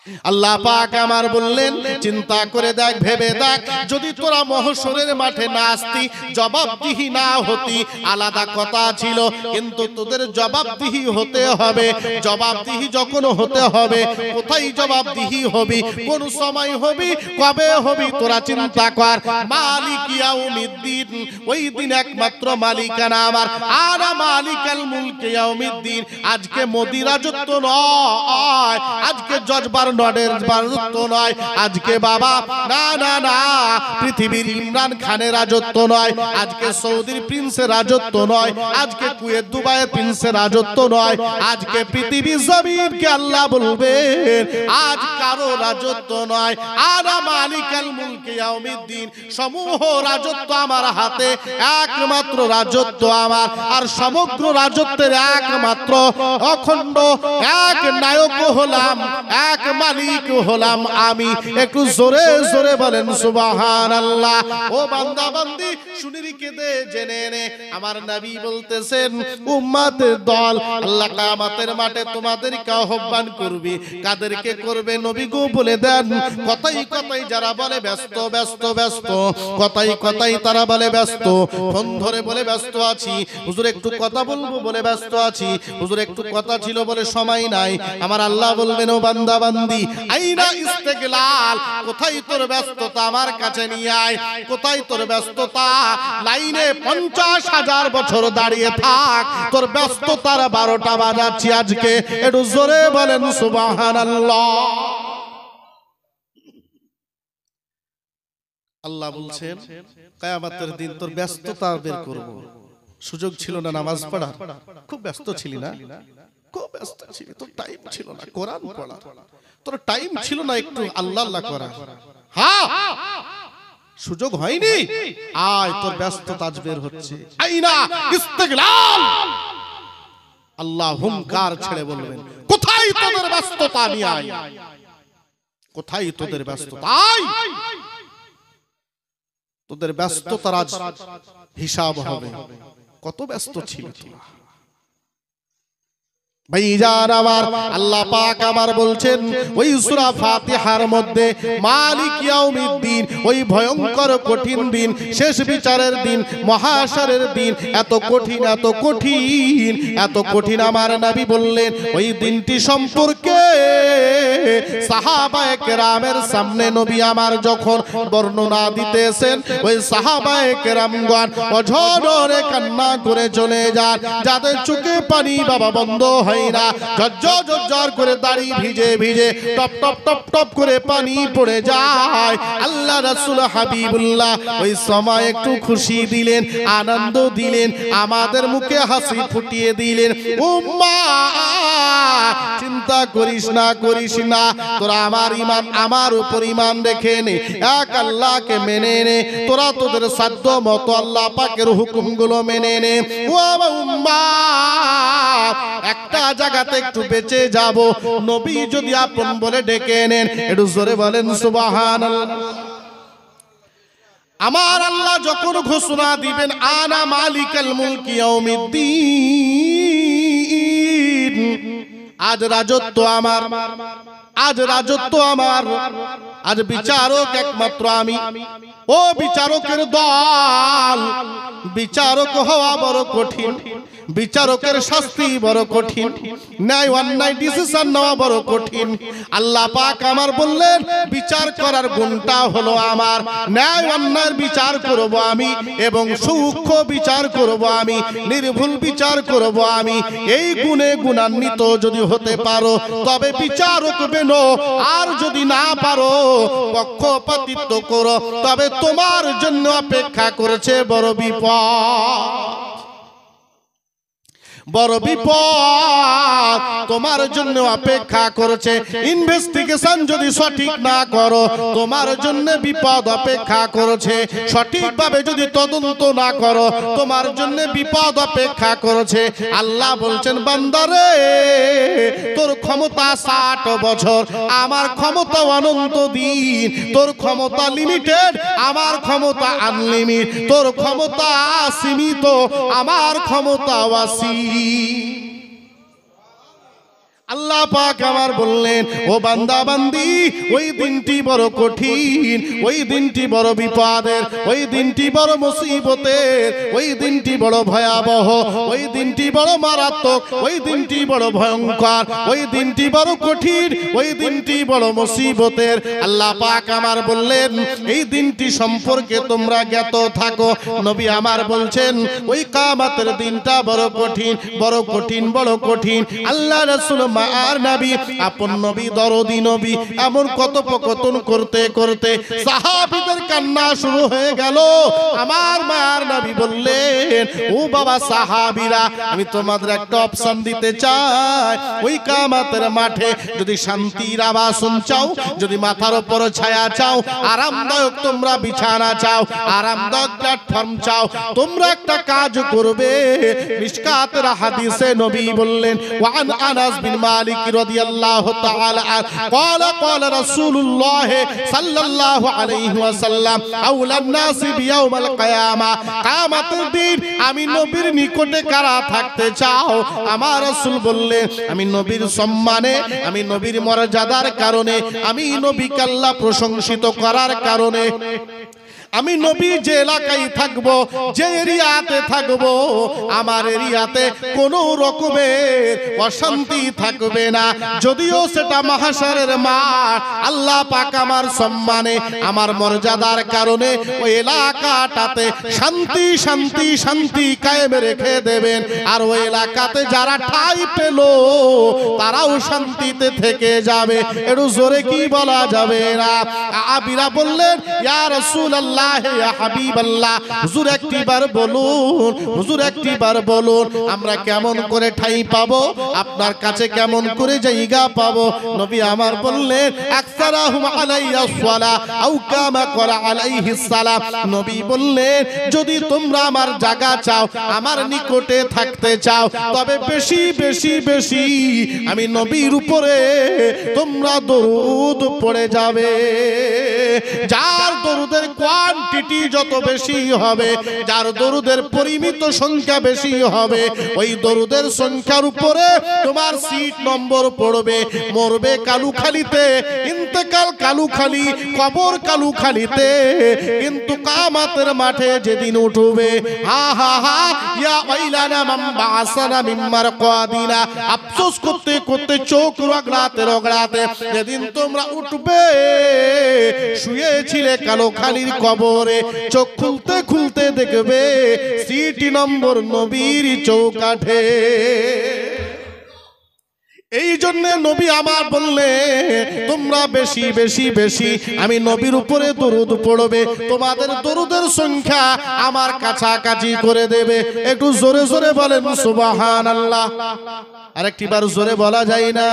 আল্লাহ পাক আমার বললেন চিন্তা করে দেখ, ভেবে দেখ, যদি তোরা মহশরের মাঠে না আসতি, জবাবদিহি না হতি, আলাদা কথা ছিল, কিন্তু তোদের জবাবদিহি হতে হবে। জবাবদিহি যখন হতে হবে, কোথায় জবাবদিহি হবি, কোন সময় হবি, কবে হবি, তোরা চিন্তা কর। মালিক ইয়াউমিদ্দিন, ওই দিন একমাত্র মালিকানা আমার, আর মালিকাল মুলক ইয়াউমিদ্দিন। আজকে মোদি রাজত্ব নয়, আজকে জজবার নডের রাজত্ব নয়, আজকে বাবা না না না পৃথিবীর ইমরান খানের রাজত্ব নয়, আজকে সৌদির প্রিন্সের রাজত্ব নয়, আজকে কুয়েত দুবাইয়ের প্রিন্সের রাজত্ব নয়, আজকে পৃথিবী জমিনকে আল্লাহ বলবেন আজ কারো রাজত্ব নয়। আনা মালিকাল মুলক ইয়াউমিদ্দিন, সমূহ রাজত্ব আমার হাতে, একমাত্র রাজত্ব আমার, আর সমগ্র রাজত্বের একমাত্র অখণ্ড এক নায়ক হলাম, এক মালিক হলাম আমি। একটু জোরে জোরে বলেন সুবহানাল্লাহ। ও বান্দা বান্দি শুনে রেখে দে, জেনে নে, আমার নবী বলতেছেন উম্মতের দল আল্লাহ কিয়ামতের মাঠে তোমাদেরকে আহ্বান করবে। কাদেরকে করবে নবী গো বলে দেন। কথাই কথাই যারা বলে ব্যস্ত ব্যস্ত ব্যস্ত, কথাই কথাই তারা বলে ব্যস্ত, ফোন ধরে বলে ব্যস্ত আছি, হুজুর একটু কথা বলবো বলে ব্যস্ত আছি, হুজুর একটু কথা ছিল বলে সময় নাই। আমার আল্লাহ বলবেন ও বান্দা বান্দি আইনা ইস্তেগলাল, কোথায় তোর ব্যস্ততা আমার কাছে নিয়ে আয়। কোথায় তোর ব্যস্ততা, লাইনে 50,000 বছর দাঁড়িয়ে থাক, তোর ব্যস্ততার 12টা বাজাচ্ছি আজকে। একটু জোরে বলেন সুবহানাল্লাহ। আল্লাহ বলছেন কিয়ামতের দিন তোর ব্যস্ততা বের করব। সুযোগ ছিল না নামাজ পড়ার, খুব ব্যস্ত ছিলি না, খুব ব্যস্ত ছিলি, তোর টাইম ছিল না কোরআন পড়া, তোর টাইম ছিল না একটু আল্লাহ আল্লাহ করা। হ্যাঁ সুযোগ হয়নি, আয় তোর ব্যস্ততা আজ বের হচ্ছে। আইনা ইস্তেগলাল, আল্লাহ হুঙ্কার ছেড়ে বলবেন কোথায় তোদের ব্যস্ততা নিয়ে আয়, কোথায় তোদের ব্যস্ততা, আয় তোদের ব্যস্ততার আজ হিসাব হবে। কত ব্যস্ত ছিল তোরা ভাইজান আমার। আল্লাহ পাক আমার বলছেন ওই সূরা ফাতিহার মধ্যে মালিক ইয়াউমিদ্দিন, ওই ভয়ঙ্কর কঠিন দিন, শেষ বিচারের দিন, মহাশরের দিন, এত কঠিন এত কঠিন এত কঠিন। আমার নবী বললেন ওই দিনটি সম্পর্কে সাহাবায়ে কেরামের সামনে নবী আমার যখন বর্ণনা দিতেছেন, ওই সাহাবায়ে কেরামগণ অঝরে কান্না করে চলে যান, যাদের চোখে পানি বাবা বন্ধ হয় না, ঝরঝর ঝরঝর করে দাড়ি ভিজে ভিজে টপ টপ টপ টপ করে পানি পড়ে যায়। আল্লাহ রাসূল হাবিবুল্লাহ ওই সময় একটু খুশি দিলেন, আনন্দ দিলেন, আমাদের মুখে হাসি ফুটিয়ে দিলেন। উম্মা চিন্তা করিস না করিস না, তোরা আমার ঈমান আমার উপর ঈমান রেখে নে, এক আল্লাহকে মেনে নে, তোরা তোদের সাধ্য মতো আল্লাহ পাকের হুকুমগুলো মেনে নে। ও আমার উম্মা একটা জায়গাতে একটু বেঁচে যাব, নবী যদি আপন বলে ডেকে নেন, একটু জোরে বলেন সুবহানাল্লাহ। আমার আল্লাহ যখন ঘোষণা দিবেন আনা মালিকাল মুলক ইয়াউমিদ্দিন, আজ রাজত্ব আমার, আজ রাজত্ব আমার, আজ বিচারক একমাত্র আমি। ও বিচারকের দল, বিচারক হওয়া বড় কঠিন, বিচারকের শাস্তি বড় কঠিন, ন্যায় অন্যায় ডিসিশন নেওয়া বড় কঠিন। আল্লাহ পাক আমার বললেন বিচার করার গুণটা হলো আমার, ন্যায় অন্যায়ের বিচার করব আমি, এবং সূক্ষ্ম বিচার করব আমি, নির্ভুল বিচার করব আমি। এই গুণে গুণান্বিত যদি হতে পারো তবে বিচারক বেনো, আর যদি না পারো পক্ষপাতিত্ব করো, তবে তোমার জন্য অপেক্ষা করেছে বড় বিপদ, বড় বিপদ তোমার জন্য অপেক্ষা করেছে। ইনভেস্টিগেশন যদি সঠিক না করো তোমার জন্য বিপদ অপেক্ষা করেছে, সঠিকভাবে যদি তদন্ত না করো তোমার জন্য বিপদ অপেক্ষা করেছে। আল্লাহ বলছেন বান্দারে তোর ক্ষমতা 60 বছর, আমার ক্ষমতা অনন্ত দিন। তোর ক্ষমতা লিমিটেড, আমার ক্ষমতা আনলিমিটেড। তোর ক্ষমতা সীমিত, আমার ক্ষমতা ওয়াসি। আল্লাহ পাক আমার বললেন, ও বান্দা বান্দি, ওই দিনটি বড় কঠিন, ওই দিনটি বড় বিপদের, ওই দিনটি বড় মুসিবতের, ওই দিনটি বড় ভয়াবহ, ওই দিনটি বড় মারাত্মক, ওই দিনটি বড় ভয়ঙ্কর, ওই দিনটি বড় কঠিন, ওই দিনটি বড় মুসিবতের। আল্লাহ পাক আমার বললেন, এই দিনটি সম্পর্কে তোমরা জ্ঞাত থাকো। নবী আমার বলছেন, ওই কিয়ামতের দিনটা বড় কঠিন, বড় কঠিন, বড় কঠিন। আল্লাহ রাসূল আর নবী, আপন নবী, দরদি নবী, এমন কথোপকথন করতে করতে সাহাবীদের কান্না শুরু হয়ে গেল। আমার মার নবী বললেন, ও বাবা সাহাবীরা, আমি তোমাদের একটা অপশন দিতে চাই। ওই কিয়ামতের মাঠে যদি শান্তির আবাসন চাও, যদি মাথার উপর ছায়া চাও, আরামদায়ক তোমরা বিছানা চাও, আরামদায়ক প্ল্যাটফর্ম চাও, তোমরা একটা কাজ করবে। মিশকাতের হাদিসে নবী বললেন, ওয়ান আনাস বিন মালিক রাদিয়াল্লাহু তাআলা قال قال رسول الله صلى الله عليه وسلم اولى الناس بيوم القيامه কিয়ামতের দিন আমি নবীর নিকটে কারা থাকতে চাও? আমার রাসূল বললেন, আমি নবীর সম্মানে, আমি নবীর মর্যাদার কারণে, আমি নবীকে আল্লাহ প্রশংসিত করার কারণে, আমি নবী যে এলাকায় থাকব, যে এরিয়াতে থাকব, আমার এরিয়াতে কোনো রকমের অশান্তি থাকবে না। যদিও সেটা মাহশারের মাঠ, আল্লাহ পাক আমার সম্মানে, আমার মর্যাদার কারণে ওই এলাকাটাতে শান্তি শান্তি শান্তি কায়েম রেখে দেবেন। আর ওই এলাকাতে যারা ঠাঁই পেল তারাও শান্তিতে থেকে যাবে। একটু জোরে কি বলা যাবে না? সাহাবীরা বললেন, ইয়া রাসূলুল্লাহ, ইয়া হাবিবাল্লাহ, হুজুর একটিবার বলুন, হুজুর একটিবার বলুন, আমরা কেমন করে ঠাঁই পাবো, আপনার কাছে কেমন করে জায়গা পাবো? নবী আমার বললেন, আকসারাহুম আলাইয়া সালাহ আও কামা ক্বালা আলাইহিস সালাম। নবী বললেন, যদি তোমরা আমার জায়গা চাও, আমার নিকটে থাকতে চাও, তবে বেশি বেশি বেশি আমি নবীর উপরে তোমরা দরুদ পড়ে যাবে। যার দরুদের কোয়ান্টিটি যত বেশি হবে, যার দরুদের পরিমিত সংখ্যা বেশি হবে, ওই দরুদের সংখ্যার উপরে তোমার সিট নম্বর পড়বে। মরবে কালুখালীতে, ইন্তেকাল কালুখালী, কবর কালুখালীতে, কিন্তু কিয়ামতের মাঠে যেদিন উঠবে, হা হা হা, ইয়া ওয়াইলানা মান বাসানা মিন মারকাদিনা, আফসোস করতে করতে চোখ রগড়াতে রগড়াতে যেদিন তোমরা উঠবে, শুয়েছিলে কালুখালীর কবরে, চোখ খুলতে খুলতে দেখবে সিটি নম্বর নবীর চৌকাঠে। এই জন্য নবী আমার বললে, তোমরা বেশি বেশি বেশি আমি নবীর উপরে দরুদ পড়বে, তোমাদের দরুদের সংখ্যা আমার কাছাকাছি করে দেবে। একটু জোরে জোরে বলেন সুবহানাল্লাহ। আরেকটিবার জোরে বলা যায় না?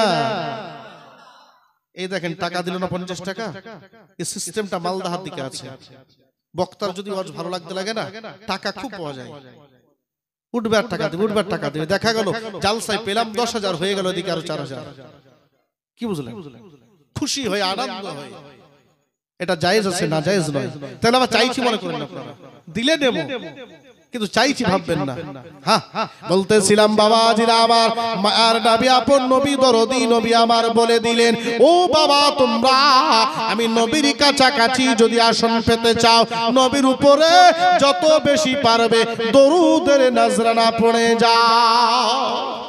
এই দেখেন, টাকা দিল না 50 টাকা, এই সিস্টেমটা মালদাহার দিকে আছে। বক্তার যদি ওয়াজ ভালো লাগতে লাগে না, টাকা খুব পাওয়া যায়, উঠবে আর টাকা দিবে, উঠবে আর টাকা দিবে। দেখা গেল জালসায় পেলাম 10,000, হয়ে গেল এদিকে আরো 4,000। কি বুঝলেন? খুশি হয়ে, আনন্দ হয়ে। এটা জায়েজ আছে না জায়েজ নয়? তাহলে আবার চাইছি মনে করেন আপনারা, দিলে দেব, কিন্তু চাইছি ভাববেন না। হ্যাঁ, বলতেছিলাম বাবাজিরা আমার, মায়ার নবী, আপন নবী, দরদি নবী আমার বলে দিলেন, ও বাবা তোমরা আমি নবীর কাছাকাছি যদি আসন পেতে চাও, নবীর উপরে যত বেশি পারবে দরুদের নজরানা পড়ে যাও।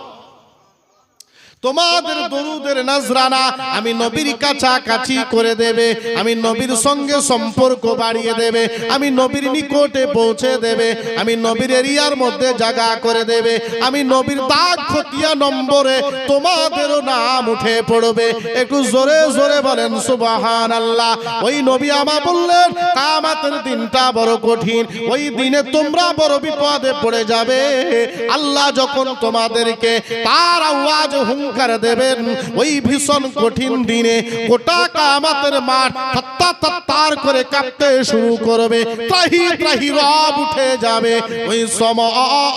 তোমাদের দরুদের নজরানা আমি নবীর কাছাকাছি করে দেবে, আমি নবীর সঙ্গে সম্পর্ক বাড়িয়ে দেবে, আমি নবীর নিকটে পৌঁছে দেবে, আমি নবীর এরিয়ার মধ্যে জায়গা করে দেবে, আমি নবীর দাগ খতিয়া নম্বরে তোমাদেরও নাম উঠে পড়বে। একটু জোরে জোরে বলেন সুবহানাল্লাহ। ওই নবী আমার বললেন, কিয়ামতের দিনটা বড় কঠিন, ওই দিনে তোমরা বড় বিপদে পড়ে যাবে। আল্লাহ যখন তোমাদেরকে তার আওয়াজ হুঙ্কার দেবেন, ওই ভীষণ কঠিন দিনে গোটা কিয়ামতের মাঠ থরথর করে কাঁপতে শুরু করবে, ত্রাহি ত্রাহি রব উঠে যাবে। ওই সময়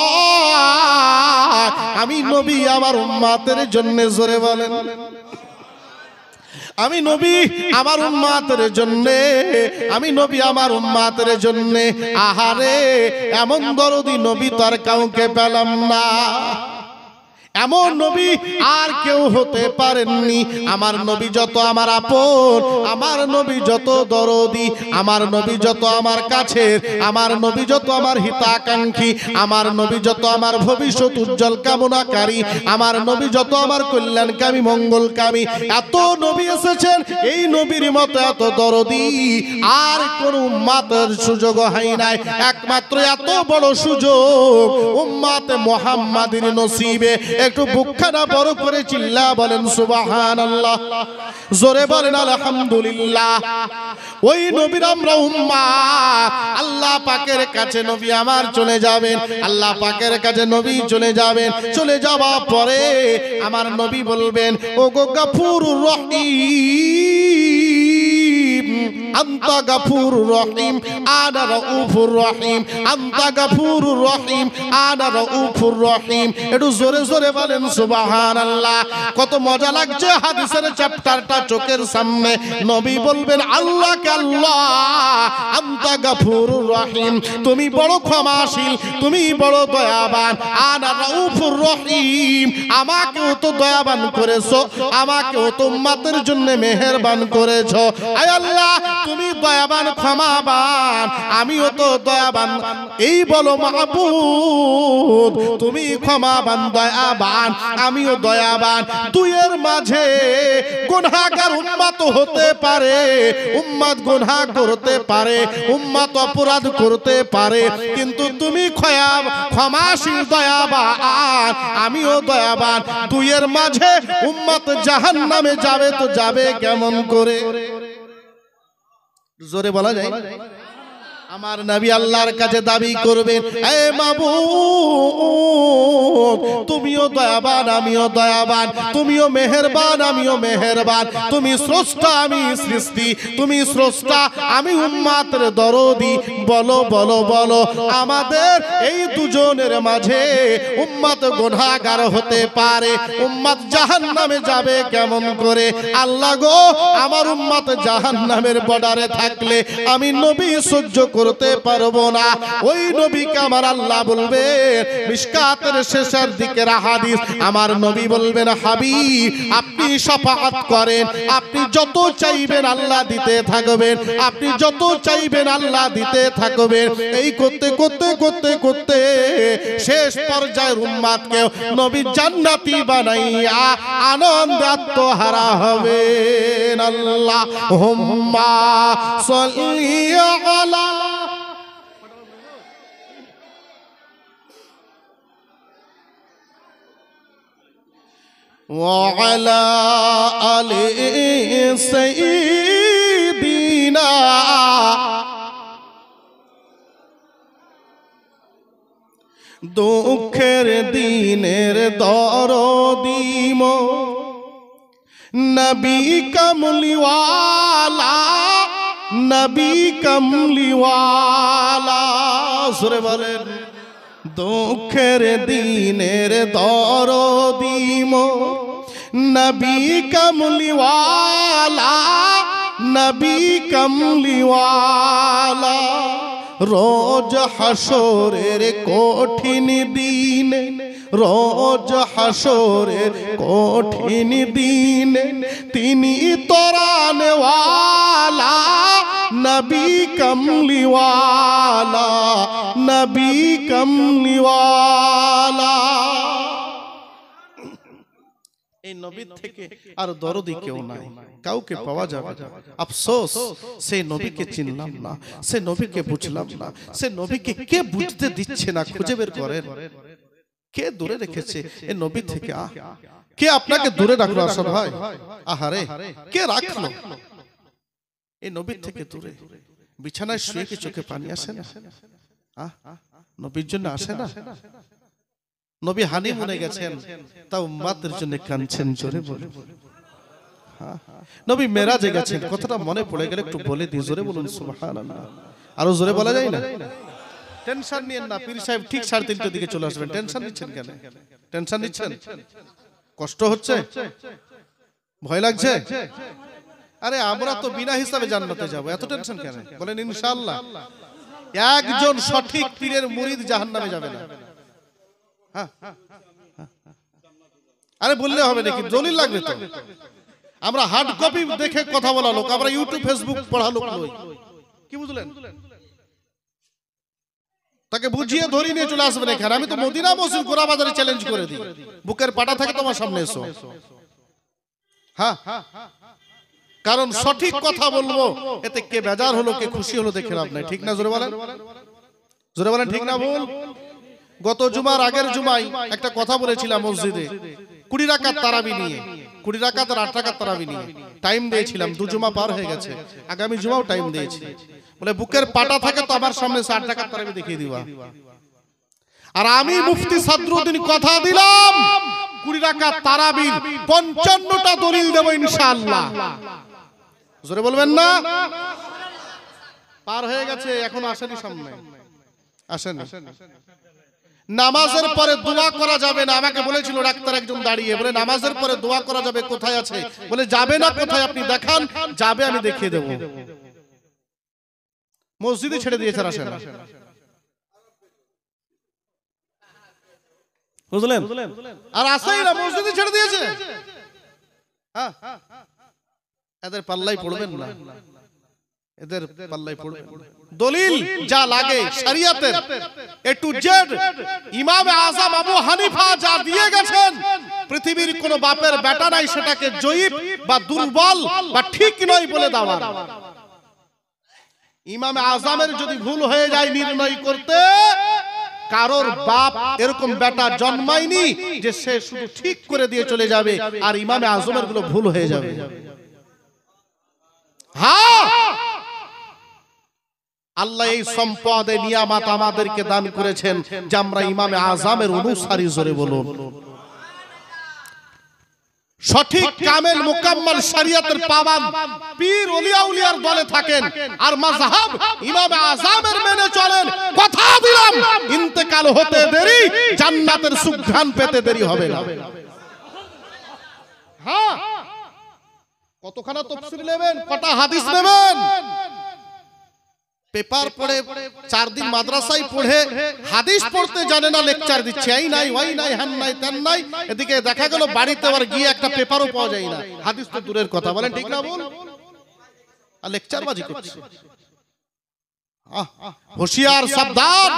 আমি নবী আমার উম্মতের জন্য, জোরে বলেন, আমি নবী আমার উম্মতের জন্য, আমি নবী আমার উম্মতের জন্য, আহারে এমন দরদি নবী তার কাউকে পেলাম না। এমন নবী আর কেউ হতে পারেননি। আমার নবী যত আমার আপন, আমার নবী যত দরদি, আমার নবী যত আমার কাছের, আমার নবী যত আমার হিতাকাঙ্ক্ষী, আমার নবী যত আমার ভবিষ্যৎ উজ্জ্বল কামনাকারী, আমার নবী যত আমার কল্যাণকামী মঙ্গলকামী। এত নবী এসেছেন, এই নবীর মতো এত দরদি আর কোন উম্মতের সুযোগ হয় নাই। একমাত্র এত বড় সুযোগ উম্মতে মুহাম্মাদির নসিবে। একটু বুকখানা বড় করে চিল্লা বলেন সুবহানাল্লাহ, জোরে বলেন আলহামদুলিল্লাহ। ওই নবীর আমরা উম্মাত। আল্লাহ পাকের কাছে নবী আমার চলে যাবেন, আল্লাহ পাকের কাছে নবী চলে যাবেন। চলে যাওয়ার পরে আমার নবী বলবেন, ওগো গফুরুর রহিম, আনতা গফুরুর রহিম, আনা রাউফুর রহিম, আনতা গফুরুর রহিম, আনা রাউফুর রহিম। একটু জোরে জোরে বলেন সুবহানাল্লাহ। কত মজা লাগছে হাদিসের চ্যাপ্টারটা চোখের সামনে। নবী বলবেন, আল্লাহকে আল্লাহ, আনতা গফুরুর রহিম, তুমি বড় ক্ষমাশীল, তুমি বড় দয়াবান। আনা রাউফুর রহিম, আমাকেও তো দয়াবান করেছো, আমাকেও তো উম্মতের জন্য মেহেরবান করেছো। আয় আল্লাহ, তুমি দয়াবান ক্ষমাবান, আমিও তো দয়াবান। এই বলো মাহবুব, তুমি ক্ষমাবান দয়াবান, আমিও দয়াবান। দুইয়ের মাঝে গুনাহগার উম্মত হতে পারে, উম্মত গুনাহ করতে পারে, উম্মত অপরাধ করতে পারে, কিন্তু তুমি ক্ষমাশীল দয়াবান, আমিও দয়াবান। দুইয়ের মাঝে উম্মত জাহান্নামে যাবে তো যাবে কেমন করে? জোরে বলা যায়? আমার নবী আল্লাহর কাছে দাবি করবেন, হে মাবুদ, তুমিও দয়াবান, আমিও দয়াবান, তুমিও মেহেরবান, আমিও মেহেরবান, তুমি স্রষ্টা, আমি সৃষ্টি, তুমি স্রষ্টা, আমি উম্মতের দরদি। বলো বলো বলো, আমাদের এই দুজনের মাঝে উম্মত গুনাহগার হতে পারে, উম্মত জাহান্নামে যাবে কেমন করে? আল্লাহ গো, আমার উম্মত জাহান্নামের বর্ডারে থাকলে আমি নবী সহ্য করতে পারবো না। ওই নবীকে আমার আল্লাহ বলবে, মিশকাতের শেষের দিকের হাদিস, আমার নবী বলবেন, হাবিব আপনি শাফাআত করেন, আপনি যত চাইবেন আল্লাহ দিতে থাকবেন, আপনি যত চাইবেন আল্লাহ দিতে থাকবেন। এই করতে করতে করতে করতে শেষ পর্যায়ের উম্মতকে নবী জান্নাতি বানাইয়া আনন্দে আত্মহারা হবেন। আল্লাহুম্মা সাল্লি আলা وعلى آل سيدنا দুঃখের দিনের দরদি নবী কমলিওয়ালা, নবী কমলিওয়ালা। সুরে বলেন, দুঃখের দিনের দরদি নবী কমলিওয়ালা, নবী কমলিওয়ালা। রোজ হাসরের কঠিন দিন, রোজ হাসরের কঠিন দিন তিনি তরানওয়ালা, নবী কমলিওয়ালা, নবী কমলিওয়ালা। এই নবীর থেকে আর দরদি কেউ নাই, কাউকে পাওয়া যাবে না। আফসোস, সেই নবীকে চিনলাম না, সে নবীকে বুঝলাম না, সে নবীকে কে বুঝতে দিচ্ছে না? খুঁজে বের করেন, কে দূরে রেখেছে এই নবী থেকে? কে আপনাকে দূরে রাখলো? আসল ভাই, আহারে, কে রাখলো এই নবীর থেকে দূরে? বিছানায় শুয়ে কি চোখে পানি আসে না? নবীর জন্য আসে না? নবী হানিমুনে গেছেন, তা উম্মতের জন্য কাঁদছেন। জোরে বলুন। নবী মেরাজে গেছেন, কথাটা মনে পড়ে গেলে একটু বলে দিই, জোরে বলুন সুবহানাল্লাহ। আরো জোরে বলা যায় না? টেনশন নিয়েন না, পীর সাহেব ঠিক 3:30টার দিকে চলে আসবেন। টেনশন নিচ্ছেন কেন? টেনশন নিচ্ছেন? কষ্ট হচ্ছে? ভয় লাগছে? আরে আমরা তো বিনা হিসাবে জান্নাতে যাব, এত টেনশন কেন? বলেন ইনশাআল্লাহ। একজন সঠিক পীরের মুরিদ জাহান্নামে যাবে না। আরে বললে হবে নাকি, দলিল লাগবে তো। আমরা হার্ড কপি দেখে কথা বলা লোক, আমরা ইউটিউব ফেসবুক পড়া লোক নই। কি বুঝলেন? তাকে বুঝিয়ে ধরি নিয়ে চলে আসবেন এখানে। আমি তো মদিনা মসজিদ গোরা বাজারে চ্যালেঞ্জ করে দিই, বুকের পাটা থাকে তোমার সামনে এসো। হ্যাঁ, কারণ সঠিক কথা বলবো, এতে কে বেজার হলো কে খুশি হলো দেখে লাভ নাই। ঠিক না? জোরে বলেন, জোরে বলেন, ঠিক না ভুল? গত জুমার আগের জুমায় একটা কথা বলেছিলাম মসজিদে 20 রাকাত তারাবি নিয়ে, 20 রাকাত আর 8 রাকাত তারাবি নিয়ে টাইম দিয়েছিলাম। 2 জুমা পার হয়ে গেছে, আগামী জুমাও টাইম দিয়েছি। বলে বুকের পাটা থাকে তো আমার সামনে 8 রাকাত তারাবি দেখিয়ে দিবা। আর আমি মুফতি সাদরুদ্দিন কথা দিলাম 20 রাকাত তারাবির 55টা দলিল দেব ইনশাআল্লাহ। জোরে বলবেন না? পার হয়ে গেছে, এখন আসেনি সামনে, আসেন। নামাজের পরে দোয়া করা যাবে না, আমাকে বলেছিল ডাক্তার একজন দাঁড়িয়ে, বলে নামাজের পরে দোয়া করা যাবে, কোথায় আছে? বলে যাবে না, কোথায় আপনি দেখান, যাবে আমি দেখিয়ে দেব। মসজিদে ছেড়ে দিয়েছে, আসেন। বুঝলেন? আর আসেই না, মসজিদে ছেড়ে দিয়েছে। হ্যাঁ, এদের পাল্লাই পড়বেন না, এদের পাল্লাই পড়বেন। দলিল যা লাগে শরিয়তের এ টু জেড ইমাম আযম আবু হানিফা যা দিয়ে গেছেন, পৃথিবীর কোন বাপের বেটা নাই সেটাকে জয়ীফ বা দুর্বল বা ঠিক নয় বলে দেওয়া। ইমাম আযমের যদি ভুল হয়ে যায় নির্ণয় করতে, কারোর বাপ এরকম বেটা জন্মায়নি যে সে শুধু ঠিক করে দিয়ে চলে যাবে আর ইমাম আযমের গুলো ভুল হয়ে যাবে। হ্যাঁ, আল্লাহ এই সম্পদে নিয়ামত আমাদেরকে দান করেছেন যে আমরা ইমামে আযমের অনুসারী। জোরে বলুন। সঠিক কামেল মুকাম্মাল শরিয়তের পাবান পীর ওলিয়া উলিয়ার দলে থাকেন আর মাযহাব ইমামে আযমের মেনে চলেন, কথা দিলাম ইন্তেকাল হতে দেরি, জান্নাতের সুঘ্রাণ পেতে দেরি হবে না। হ্যাঁ, কতখানা তাফসীর নেবেন, কটা হাদিস নেবেন? পেপার পড়ে 4 দিন মাদ্রাসায় পড়ে হাদিস পড়তে জানে না, লেকচার দিচ্ছে এই নাই ওই নাই হ্যান নাই তেন নাই। এদিকে দেখা গেল বাড়িতে আবার গিয়ে একটা পেপারও পাওয়া যায় না, হাদিস তো দূরের কথা। বলেন ঠিক না বল? আর লেকচার বাজি করছে। হুঁশিয়ার, সাবধান।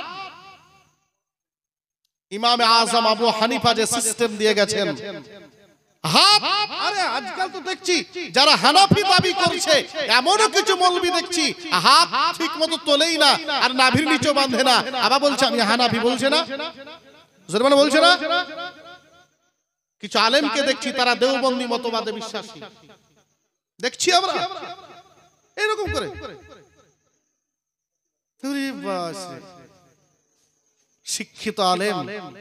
ইমামে আযম আবু হানিফা যে সিস্টেম দিয়ে গেছেন, হাত, আরে আজকাল তো দেখছি যারা হানাফি দাবি করছে এমনও কিছু মৌলবি দেখছি হাত ঠিক মতো তোলেই না আর নাভির নিচে বাঁধে না, আবার বলছে আমি হানাফি। বলছে না? জোরে বলছে না? কিছু আলেমকে দেখছি তারা দেওবন্দি মতবাদে বিশ্বাসী, দেখছি আমরা এরকম করে। শিক্ষিত আলেম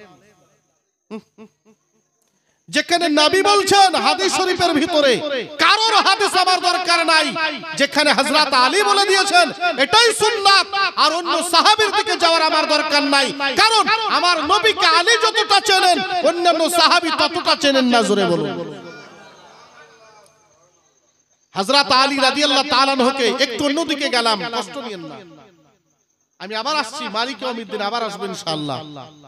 যেখানে নবী বলছেন হাদিস শরীফের ভিতরে কারোর হাদিস আমার দরকার নাই, যেখানে হযরত আলী বলে দিয়েছেন এটাই সুন্নাত, আর অন্য সাহাবীর দিকে যাওয়ার আমার দরকার নাই, কারণ আমার নবীকে আলী যতটা চেনেন অন্যান্য সাহাবী ততটা চেনেন না। জোরে বলুন। হযরত আলী রাদিয়াল্লাহু তাআলা আনহুকে একটু অন্যদিকে গেলাম, কষ্ট নিয়েন না, আমি আবার আসছি, মালিক ইয়াউমিদ্দিন আবার আসব ইনশাআল্লাহ।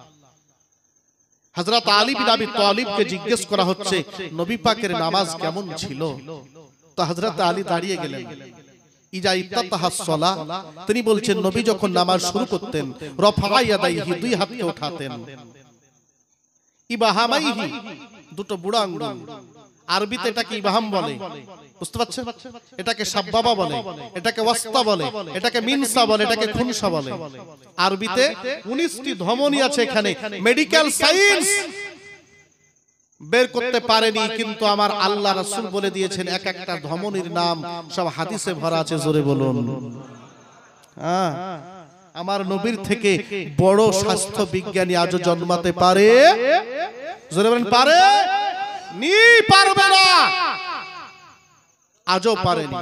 হযরত আলী বিন আবি তালিবকে জিজ্ঞেস করা হচ্ছে নবী পাকের নামাজ কেমন ছিল? তো হযরত আলী দাঁড়িয়ে গেলেন। ইজা ইত্তাতাহাস সালাহ, তিনি বলছেন নবী যখন নামাজ শুরু করতেন রফা ইয়াদাইহি, 2 হাতকে উঠাতেন, ইবাহামাইহি, 2টো বুড়া আঙ্গুল, আরবিতে এটাকে ইবাহাম বলে, বুঝতে পারছেন? এটাকে সাব্বাবা বলে, এটাকে ওয়াস্তা বলে, এটাকে মিনসা বলে, এটাকে খুনসা বলে। আরবিতে 19টি ধমনী আছে। এখানে মেডিকেল সায়েন্স বের করতে পারেনি, কিন্তু আমার আল্লাহ রাসূল বলে দিয়েছেন এক একটা ধমনীর নাম সব হাদিসে ভরা আছে। জোরে বলুন। হ্যাঁ, আমার নবীর থেকে বড় স্বাস্থ্য বিজ্ঞানী আজও জন্মাতে পারে? জোরে বলেন, পারে? নি পারবে না, আজও পারেনি।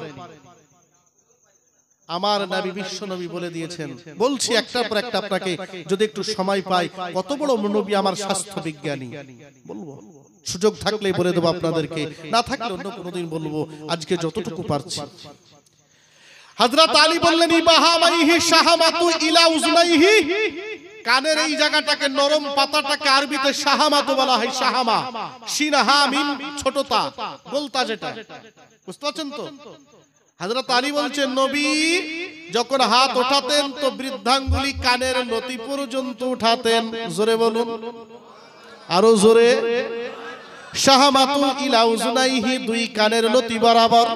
আমার নবী বিশ্ব নবী বলে দিয়েছেন। বলছি একটার পর একটা আপনাকে, যদি একটু সময় পাই, কত বড় নবী আমার স্বাস্থ্য বিজ্ঞানী বলবো, সুযোগ থাকলেই বলে দেবো আপনাদেরকে, না থাকলে অন্য কোনোদিন বলবো, আজকে যতটুকু পারছি। হযরত আলী বললেন ইবাহামাইহি শাহামাতু ইলা উজনাইহি কানের এই জায়গাটাকে নরম পাতাটাকে আরবিতে শাহামা তো বলা হয়, শাহামা, শিন হা মিম ছোটতা গোলতা, যেটা বুঝতে পারছেন তো। হযরত আলী বলছেন নবী যখন হাত ওঠাতেন তো বৃদ্ধাঙ্গুলি কানের লতি পর্যন্ত উঠাতেন। জোরে বলুন, আরো জোরে। শাহামাতু ইলা উযুনাইহি, দুই কানের লতি বরাবর।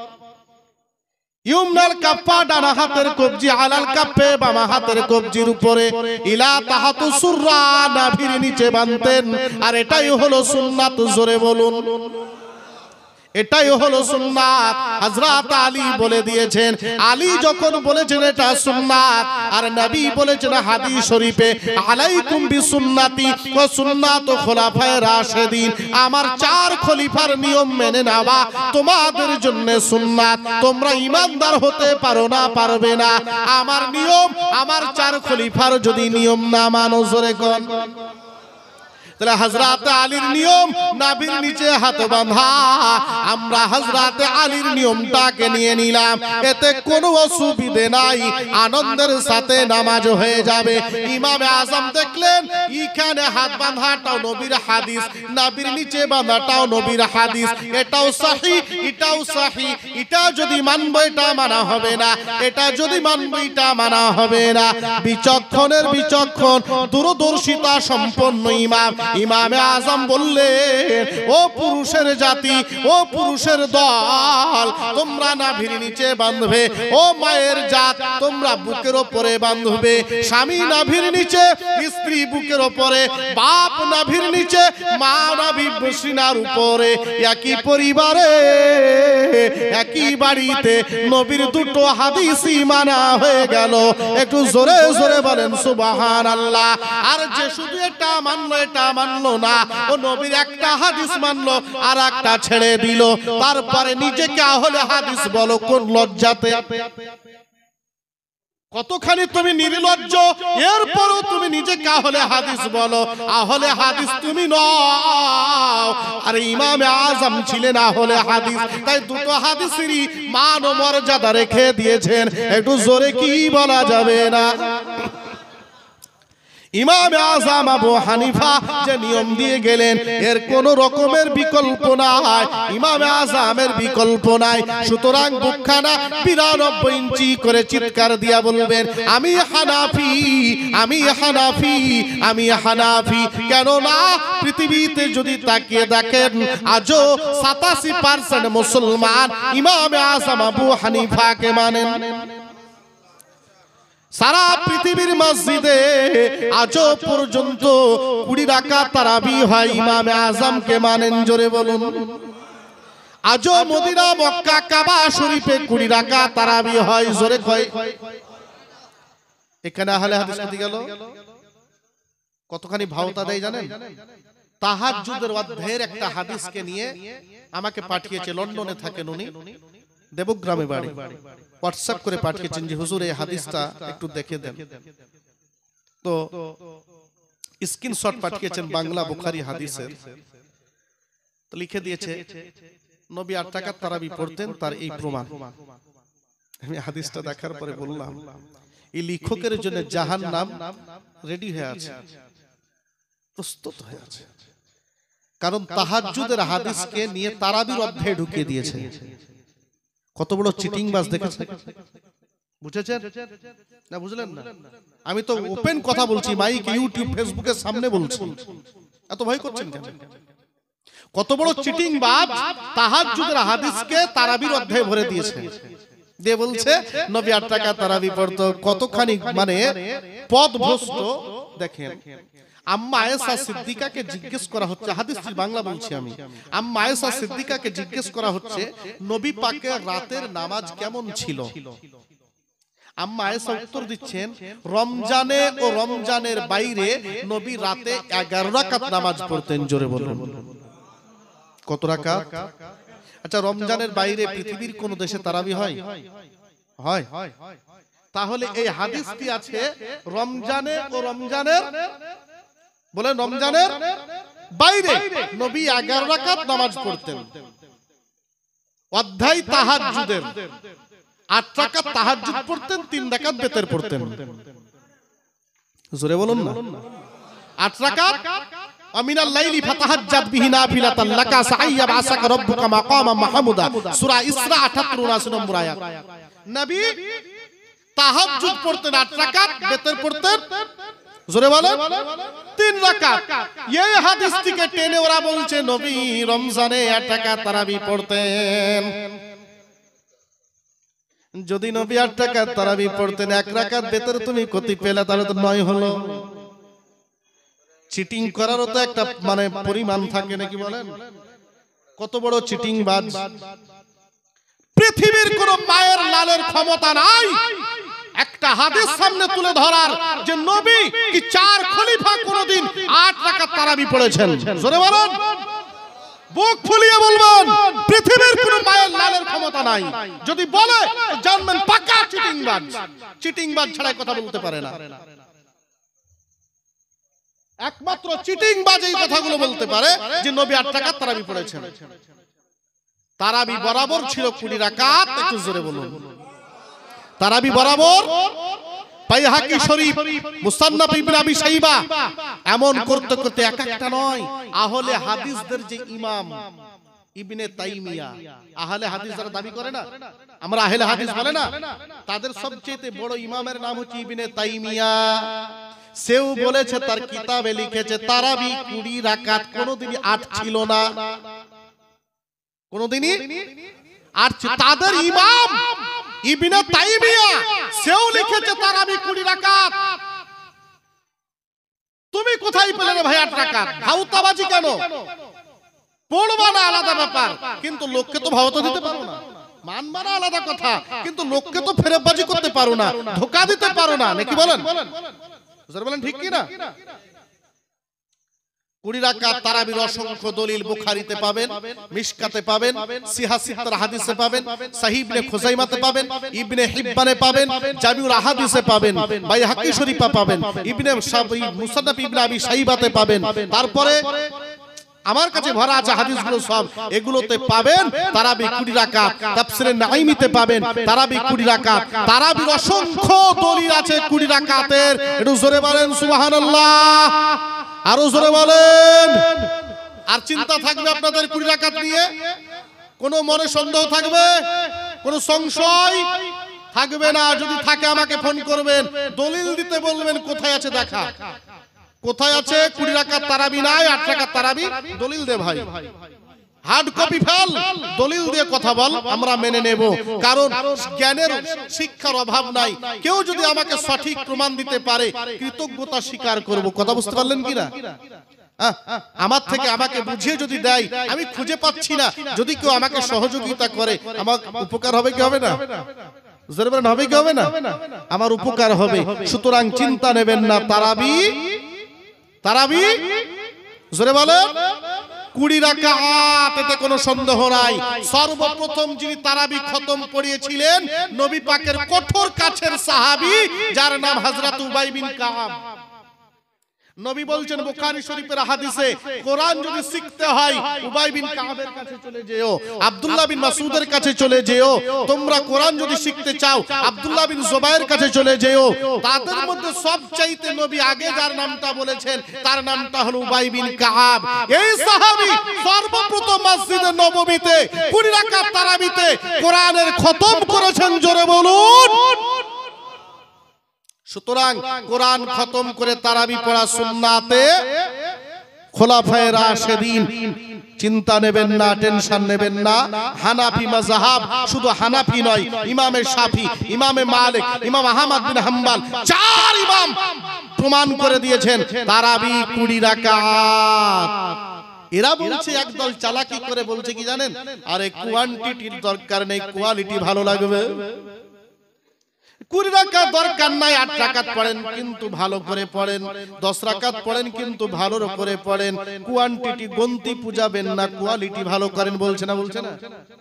ইউমনাল কাফা, ডান হাতের কবজি, আলাল কাফে, বাম হাতের কবজির উপরে, ইলা তাহাতু সুররা, নাভির নিচে বাঁধতেন। আর এটাই হলো সুন্নাত। জোরে বলুন, এটাই হলো সুন্নাত। হযরত আলী বলে দিয়েছেন, আলী যখন বলেছেন এটা সুন্নাত, আর নবী বলেছেন হাদিস শরীফে, আলাইকুম বিসুন্নতি ওয়া সুন্নাতু খুলাফায়ে রাশিদিন, আমার চার খলিফার নিয়ম মেনে নেওয়া তোমাদের জন্য সুন্নাত। তোমরা ঈমানদার হতে পারো না, পারবে না, আমার নিয়ম, আমার চার খলিফার যদি নিয়ম না মানো, জোরে কোন। তাহলে হযরত আলীর নিয়ম নাভির নিচে হাত বাঁধা, আমরা হযরত আলীর নিয়মটাকে নিয়ে নিলাম, এতে কোনো অসুবিধে নাই, আনন্দের সাথে নামাজ হয়ে যাবে। ইমামে আজম দেখলেন এখানে হাত বাঁধাটাও নবীর হাদিস, নাভির নিচে বাঁধাটাও নবীর হাদিস, এটাও সহিহ, এটাও সহিহ। এটা যদি মানবো এটা মানা হবে না, এটা যদি মানবো এটা মানা হবে না। বিচক্ষণের বিচক্ষণ, দূরদর্শিতা সম্পন্ন ইমাম, ইমামে আজম বললেন, ও পুরুষের জাতি, ও পুরুষের দল, তোমরা নাভির নিচে বাঁধবে। ও মায়ের জাত, তোমরা বুকের ওপরে বাঁধবে। স্বামী নাভির নিচে, স্ত্রী বুকের ওপরে, বাপ নাভির নিচে, মা নাভি বসিনার উপরে। একই পরিবারে, একই বাড়িতে নবীর দুটো হাদিসই মানা হয়ে গেল। একটু জোরে জোরে বলেন সুবহানাল্লাহ। আর যে শুধু এটা মানলো, এটা মানলো না, ও নবীর একটা হাদিস মানলো আর একটা ছেড়ে দিল, তারপরে নিজেকে আহলে হাদিস বলো কোন লজ্জাতে। কতখানি তুমি নির্লজ্জ, এরপরও তুমি নিজেকে আহলে হাদিস বলো। আহলে হাদিস তুমি নও। আর ইমামে আজম ছিলেন আহলে হাদিস, তাই দুটো হাদিসেরই মান ও মর্যাদা রেখে দিয়েছেন। একটু জোরে কি বলা যাবে না। ইমামে আজম আবু হানিফা যে নিয়ম দিয়ে গেলেন, এর কোন রকমের বিকল্প নাই, ইমামে আজমের বিকল্প নাই। সুতরাং বুকখানা 92 ইঞ্চি করে চিৎকার দিয়া বলবেন, আমি হানাফি, আমি হানাফি, আমি হানাফি। কেন না, পৃথিবীতে যদি তাকিয়ে দেখেন আজও 87% মুসলমান ইমামে আজম আবু হানিফাকে মানেন। সারা পৃথিবীর মসজিদে আজও পর্যন্ত 20 রাকাত তারাবি হয়, ইমামে আজমকে মানেন। জোরে বলুন। আজও মদিনা, মক্কা, কাবা শরীফে 20 রাকাত তারাবি হয়। জোরে কয়। এখানে আহলে হাদিস কোথায় গেল? কতখানি ভাওতা দেয় জানেন? তাহাজ্জুদের অধ্যায়ের একটা হাদিসকে নিয়ে আমাকে পাঠিয়েছে, লন্ডনে থাকেন উনি, দেবগ্রামে বাড়ি। হোয়াটসঅ্যাপ করে পাঠিয়েছেন যে হুজুর এই হাদিসটা একটু দেখে দেন। তো স্ক্রিনশট পাঠিয়েছেন বাংলা বুখারী হাদিসের। তো লিখে দিয়েছে নবী 8 রাকাত তারাবি পড়তেন, তার এই প্রমাণ। আমি হাদিসটা দেখার পরে বললাম, এই লেখকের জন্য জাহান্নাম রেডি হয়ে আছে, প্রস্তুত হয়ে আছে। কারণ তাহাজ্জুদের হাদিসকে নিয়ে তারাবির অধ্যায়ে ঢুকিয়ে দিয়েছে। কত বড় চিটিং বাজ দেখেছেন, বুঝেছেন না? বুঝলেন না? আমি তো ওপেন কথা বলছি, মাইক, ইউটিউব, ফেসবুকের সামনে বলছি। এত ভয় করছেন কেন? কত বড় চিটিং বাজ, তাহাজ্জুদের হাদিসকে তারাবির অধ্যায়ে ভরে দিয়েছে, দিয়ে বলছে নবী 8 রাকাত তারাবি পড়তো। কতখানি মানে পদভ্রষ্ট দেখেন। আম্মা আয়েশা সিদ্দিকাকে জিজ্ঞেস করা হচ্ছে, হাদিসটির বাংলা বলছি আমি, আম্মা আয়েশা সিদ্দিকাকে জিজ্ঞেস করা হচ্ছে নবী পাকের রাতের নামাজ কেমন ছিল। আম্মা আয়েশা উত্তর দিচ্ছেন, রমজানে ও রমজানের বাইরে নবী রাতে 11 রাকাত নামাজ পড়তেন। জোরে বলুন। কত রাকাত? আচ্ছা, রমজানের বাইরে পৃথিবীর কোন দেশে তারাবি হয়? হয়। তাহলে এই হাদিসটি আছে রমজানে ও রমজানের, বলেন রমজানের বাইরে নবী 11 রাকাত নামাজ পড়তেন। অধ্যায় তাহাজ্জুদের 8 রাকাত তাহাজ্জুদ পড়তেন, 3 রাকাত বেতের পড়তেন। জোরে বলুন না। 8 রাকাত আমিনাল লাইলি ফাতাহাজ্জাত বিহি নাফিলাতান লাকা সাইয়্যা বাসাকা রাব্বুকা মাকামা মাহমুদা, সূরা ইসরা 78 নম্বর আয়াত। নবী তাহাজ্জুদ পড়তেন 8 রাকাত, বেতর পড়তেন জোরে বলেন 3 রাকাত। এই হাদিস থেকে টেনে ওরা বলছে নবী রমজানে 8 রাকাত তারাবি পড়তেন। যদি নবী 8 রাকাত তারাবি পড়তেন, 1 রাকাত বেতর তুমি কত পেলে? তাহলে তো 9 হলো। চিটিং করারও তো একটা মানে পরিমাণ থাকে নাকি বলেন? কত বড় চিটিং বাজ! পৃথিবীর কোন মায়ের লালের ক্ষমতা নাই একটা হাদিস সামনে তুলে ধরার যে নবী কি 4 খলিফা কোনদিন 8 রাকাত তারাবি পড়েছেন। জোরে বলেন, বুক ফুলিয়ে বলবেন পৃথিবীর কোন মায়ের লালের ক্ষমতা নাই। যদি বলে জানবেন পাকা চিটিং বাজ। চিটিং বাজ ছাড়া কথা বলতে পারে না। একমাত্র চিটিং বাজ এই কথাগুলো বলতে পারে যে নবী 8 রাকাত তারাবি পড়েছেন। তারাবি বরাবর ছিল 20 রাকাত। একটু জোরে বলুন। তারাবি বরাবর বাইহাকি শরীফ, মুসান্নাফ ইবনে আবি শাইবা এমন করতে করতে এক একটা নয়, আহলে হাদিসদের যে ইমাম ইবনে তাইমিয়া, আহলে হাদিস যারা দাবি করে না, আমরা আহলে হাদিস বলে না, তাদের সবচেয়ে বড় ইমামের নাম হচ্ছে ইবনে তাইমিয়া। সেও বলেছে, তার কিতাবে লিখেছে তারাবি 20 রাকাত, কোনদিনই 8 ছিল না, কোনদিনই 8 ছিল। তাদের ইমাম ইবনে তাইমিয়া সেও লিখেছে তারাবি 20 রাকাত। তুমি কোথায় পেলে রে ভাই 8 রাকাত? ভাউতাবাজি কেন? পড়বা না আলাদা ব্যাপার, কিন্তু লোককে তো ভাওতা দিতে পারো না। মানবা না আলাদা কথা, কিন্তু লোককে তো ফেরেববাজি করতে পারো না, ধোঁকা দিতে পারো না, নাকি বলেন? বলেন ঠিক কি না? 20 রাকাত তারাবির অসংখ্য দলিল বুখারীতে পাবেন, মিশকাতে পাবেন, সিহাহ হাদিসে পাবেন, সহিহ ইবনে খুজাইমাতে পাবেন, ইবনে হিব্বানে পাবেন, জামিউল আহাদিসে পাবেন, বাইহাকি শরীফে পাবেন, ইবনে মুসান্নাফ ইবনে আবি শাইবাতে পাবেন। তারপরে আমার কাছে ভরা আছে হাদিসগুলো, সব এগুলোতে পাবেন তারাবি 20 রাকাত। তাফসিরে নাঈমিতে পাবেন তারাবি 20 রাকাত। তারাবির অসংখ্য দলিল আছে 20 রাকাতের। একটু জোরে বলেন সুবহানাল্লাহ, আরো জোরে বলেন। আর চিন্তা থাকবে আপনাদের 20 রাকাত নিয়ে? কোনো মনে সন্দেহ থাকবে? কোনো সংশয় থাকবে না? যদি থাকে আমাকে ফোন করবেন, দলিল দিতে বলবেন, কোথায় আছে দেখা, কোথায় আছে 20 রাকাত তারাবি নাই, 8 রাকাত তারাবি, দলিল দে ভাই। হার্ড কপি ফেল, দলিল দিয়ে কথা বল, আমরা মেনে নেব। কারণ জ্ঞানের শিক্ষার অভাব নাই। কেউ যদি আমাকে সঠিক প্রমাণ দিতে পারে, কৃতজ্ঞতা স্বীকার করব। কথা বুঝতে পারলেন কিনা? আমার থেকে আমাকে বুঝিয়ে যদি দেয়, আমি খুঁজে পাচ্ছি না, যদি কেউ আমাকে সহযোগিতা করে, আমার উপকার হবে কি হবে না? জোরে বলেন, হবে কি হবে না? আমার উপকার হবে। সুতরাং চিন্তা নেবেন না। তারাবি তারাবি জোরে বলেন 20 রাকাত, এতে কোনো সন্দেহ নাই। সর্বপ্রথম যিনি তারাবি খতম পড়িয়েছিলেন নবী পাকের কঠোর কাছের সাহাবী, যার নাম হযরত উবাই বিন কাব। নবী বলছেন বুখারী শরীফের হাদিসে, কোরআন যদি শিখতে হয় উবাই বিন কাবের কাছে চলে যেও, আব্দুল্লাহ বিন মাসউদের কাছে চলে যেও। তোমরা কোরআন যদি শিখতে চাও আব্দুল্লাহ বিন জুবায়ের কাছে চলে যেও। তাদের মধ্যে সবচাইতে নবী আগে যার নামটা বলেছেন তার নামটা হলো উবাই বিন কাব। এই সাহাবী সর্বপ্রথম মসজিদে নববীতে 20 রাকাত তারাবিতে কোরআনের খতম করেছেন। জোরে বলুন। সুতরাং কোরআন খতম করে তারাবি পড়া সুন্নাতে খোলাফায়ে রাশিদিন। চিন্তা নেবেন না, টেনশন নেবেন না। হানাফি মাযহাব, শুধু হানাফি নয়, ইমামে শাফি, ইমামে মালিক, ইমাম আহমদ বিন হাম্বল, 4 ইমাম প্রমাণ করে দিয়েছেন তারাবি 20 রাকাত। এরা বলছে, একদল চালাকি করে বলছে কি জানেন, আরে কোয়ান্টিটির দরকার নেই, কোয়ালিটি ভালো লাগবে। 20 রাকাত দরকার নাই, 8 রাকাত পড়েন কিন্তু ভালো করে পড়েন, 10 রাকাত পড়েন কিন্তু ভালো করে পড়েন। কোয়ান্টিটি গন্তি পূজাবেন না, কোয়ালিটি ভালো করেন। বলছে না? বলছে না?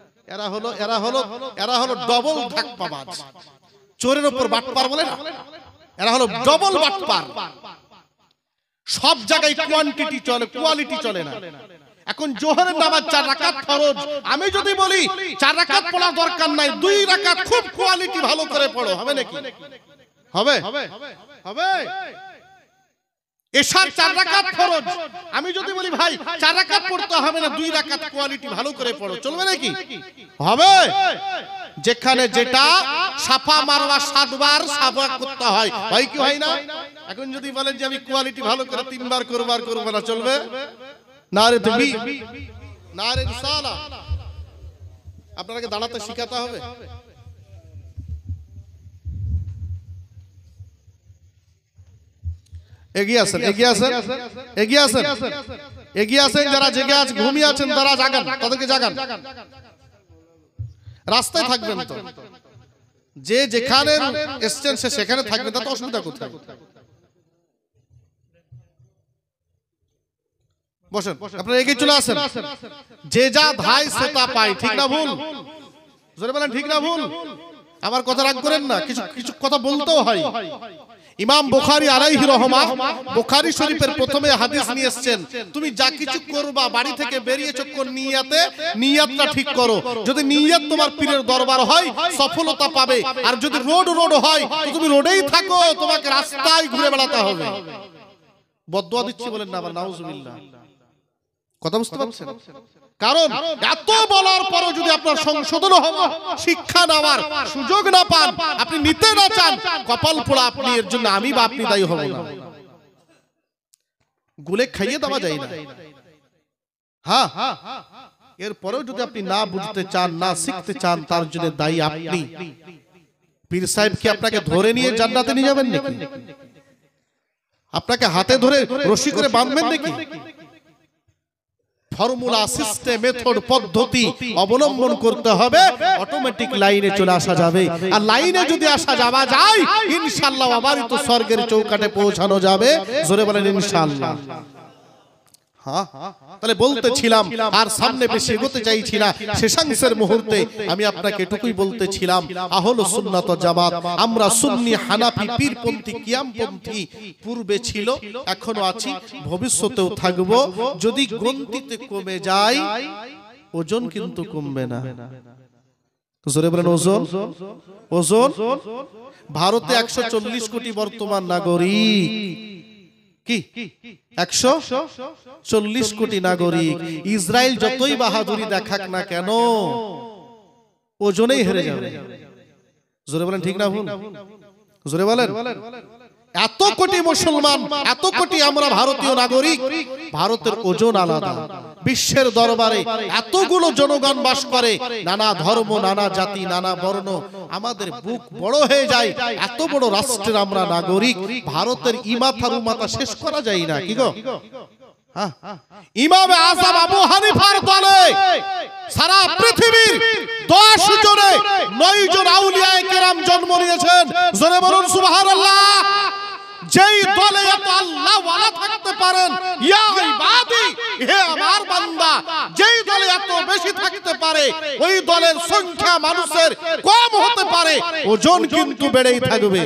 এরা হলো ডবল ধাক্কাবাজ, চোরের উপর বাটপার বলে না, এরা হলো ডবল বাটপার। সব জায়গায় কোয়ান্টিটি চলে, কোয়ালিটি চলে না। এখন জোহরের নামাজ 4 রাকাত ফরজ, আমি যদি বলি 4 রাকাত পড়া দরকার নাই, 2 রাকাত খুব কোয়ালিটি ভালো করে পড়ো, হবে নাকি? হবে? হবে? এশার 4 রাকাত ফরজ, আমি যদি বলি ভাই 4 রাকাত পড়তে হবে না, 2 রাকাত কোয়ালিটি ভালো করে পড়ো, চলবে নাকি? হবে। যেখানে যেটা সাফা মারওয়া 7 বার সাফা করতে হয়, হয় কি হয় না? এখন যদি বলেন যে আমি কোয়ালিটি ভালো করে 3 বার করব না, চলবে? নারে তাকবীর, নারে রিসালাহ। আপনাকে দাঁড়াতে শিখাতে হবে। এগিয়ে আসেন, এগিয়ে আসেন, এগিয়ে আসেন, এগিয়ে আসেন। যারা জেগে আছে, ঘুমিয়ে আছেন, তারা জাগান, তাদেরকে জাগান। রাস্তায় থাকবেন তো, যে যেখানে এসছেন সে সেখানে থাকবেন, তাতে অসুবিধা কোথায়? বসেন, আপনারা এগিয়ে চলে আসেন। যে যা ধায় সে তা পায়, ঠিক না ভুল? জোরে বলেন, ঠিক না ভুল? আমার কথা রাগ করেন না, কিছু কিছু কথা বলতেও হয়। ইমাম বুখারী আলাইহি রহমাহ বুখারী শরীফের প্রথমে হাদিস নিয়ে এসেছেন, তুমি যা কিছু করবা বাড়ি থেকে বেরিয়েছো কোন নিয়তে, নিয়তটা ঠিক করো। যদি নিয়ত তোমার পীরের দরবার হয় সফলতা পাবে, আর যদি রোড হয় তো তুমি রোডেই থাকো, তোমাকে রাস্তায় ঘুরে বেড়াতে হবে। বদদুয়া দিচ্ছি বলেন না আবার, নাউজুবিল্লাহ। কথা বুঝতে পারছেন? কারণ এত বলার পরও যদি আপনার সংশোধন হওয়ার, শিক্ষা নেওয়ার সুযোগ না পান, আপনি নিতে না চান, কপাল পোড়া আপনি, এর জন্য আমি বা আপনি দায়ী হব না। গুলে খাইয়ে দেওয়া যায় না। হ্যাঁ, এরপরেও যদি আপনি না বুঝতে চান, না শিখতে চান, তার জন্য দায়ী আপনি। পীর সাহেব কি আপনাকে ধরে নিয়ে জান্নাতে নিয়ে যাবেন নাকি? আপনাকে হাতে ধরে রশি করে বাঁধবেন নাকি? ফর্মুলা, সিস্টেম, মেথড, পদ্ধতি অবলম্বন করতে হবে, অটোমেটিক লাইনে চলে আসা যাবে। আর লাইনে যদি আসা যাওয়া যায়, ইনশাআল্লাহ অবারিত স্বর্গের চৌকাঠে পৌঁছানো যাবে। জোরে বলেন ইনশাআল্লাহ। হ্যাঁ, তাহলে বলতেছিলাম, আর সামনে বেশি এগোতে চাইছি না, শেষাংশের মুহূর্তে আমি আপনাকে এটুকুই বলতেছিলাম, আহলে সুন্নাত ওয়াল জামাত আমরা সুন্নি, হানাফি, পীরপন্থী, কিয়ামপন্থী পূর্বে ছিল, এখনো আছি, ভবিষ্যতেও থাকব। যদি গন্তিতে কমে যায়, ওজন কিন্তু কমবে না। জোরে বলেন ওজন, ওজন। ভারতে 140 কোটি বর্তমান নাগরিক, কি 140 কোটি নাগরিক। ইসরায়েল যতই বাহাদুরি দেখাক না কেন, ওজনেই হেরে যাবে। জোরে বলেন, ঠিক না ভুল? জোরে বলেন। এত কোটি মুসলমান, এত কোটি আমরা ভারতীয় নাগরিক, ভারতের ওজন আলাদা। বিশ্বের দরবারে এতগুলো জনগণ বাস করে, নানা ধর্ম, নানা জাতি, নানা বর্ণ, আমাদের বুক বড় হয়ে যায়। এত বড় রাষ্ট্রের আমরা নাগরিক, ভারতের ইমাথা রুমাথা শেষ করা যায় না, কি গো? ইমাম আযম আবু হানিফার দলে সারা পৃথিবীর 10 জনে 9 জন আউলিয়ায়ে কেরাম জন্ম নিয়েছেন। জোরে বলুন সুবহানাল্লাহ। যেই দলে এত আল্লাহ ওয়ালা থাকতে পারেন, ইয়া ইবাদি, হে আমার বান্দা, যেই দলে এত বেশি থাকতে পারে, ওই দলের সংখ্যা মানুষের কম হতে পারে, ওজন কিন্তু বেড়েই থাকবে।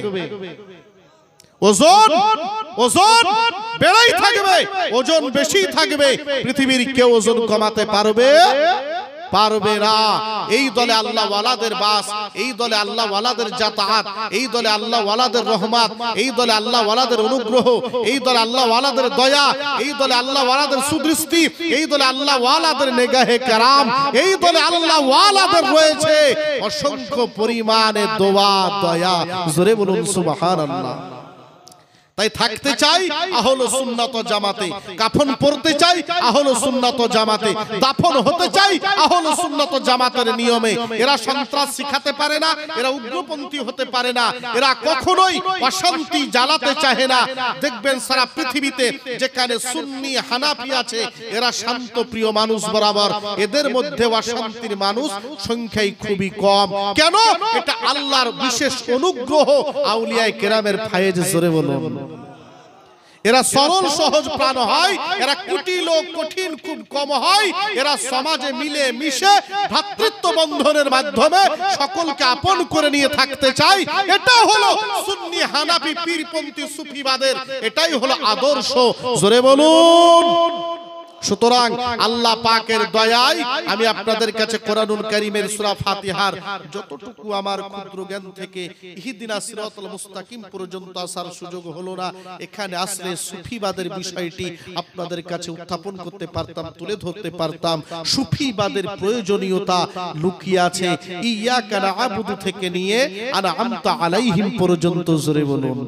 ওজন, ওজন বেড়েই থাকবে, ওজন বেশি থাকবে। পৃথিবীর কেউ ওজন কমাতে পারবে পারবে না। এই দলে আল্লাহ ওয়ালাদের বাস, এই দলে আল্লাহ ওয়ালাদের যাতায়াত, এই দলে আল্লাহ ওয়ালাদের রহমত, এই দলে আল্লাহ ওয়ালাদের অনুগ্রহ, এই দলে আল্লাহ ওয়ালাদের দয়া, এই দলে আল্লাহ ওয়ালাদের সুদৃষ্টি, এই দলে আল্লাহ ওয়ালাদের নেগাহে কেরাম, এই দলে আল্লাহ ওয়ালাদের রয়েছে অসংখ্য পরিমাণে দোয়া, দয়া। জোরে বলুন সুবহানাল্লাহ। তাই থাকতে চাই আহলে সুন্নাত ওয়াল জামাতে, কাফন পরতে চাই আহলে সুন্নাত ওয়াল জামাতে, দাফন হতে চাই আহলে সুন্নাত ওয়াল জামাতের নিয়মে। এরা সন্ত্রাস শিখাতে পারে না, এরা উগ্রপন্থী হতে পারে না, এরা কখনোই অশান্তি জ্বালাতে চায় না। দেখবেন সারা পৃথিবীতে যেখানে সুন্নি, হানাফি আছে, এরা শান্ত প্রিয় মানুষ বরাবর। এদের মধ্যে অশান্তির মানুষ সংখ্যাই খুবই কম। কেন? এটা আল্লাহর বিশেষ অনুগ্রহ, আউলিয়ায়ে কেরামের ফায়েজ। জোরে বলুন। এরা সরল সহজ প্রাণ হয়, এরা কুটিল কঠিন খুব কম হয়। এরা সমাজে মিলে মিশে ভ্রাতৃত্ব বন্ধনের মাধ্যমে সকলকে আপন করে নিয়ে থাকতে চায়। এটা হলো সুন্নি, হানাফি, পীরপন্থী, সুফিবাদের এটাই হলো আদর্শ। জোরে বলুন। সুতরাং আল্লাহ পাকের দয়ায় আমি আপনাদের কাছে কোরআনুল কারীমের সূরা ফাতিহার যতটুকু আমার ক্ষুদ্র জ্ঞান থেকে ইহদিনাস সিরাতাল মুস্তাকিম পর্যন্ত আসার সুযোগ হলো না, এখানে আসলে সুফিবাদের বিষয়টি আপনাদের কাছে উত্থাপন করতে পারতাম, তুলে ধরতে পারতাম। সুফিবাদের প্রয়োজনীয়তা লুকিয়ে আছে ইয়াকা না'বুদু থেকে নিয়ে আনআমতা আলাইহিম পর্যন্ত। জোরে বলুন।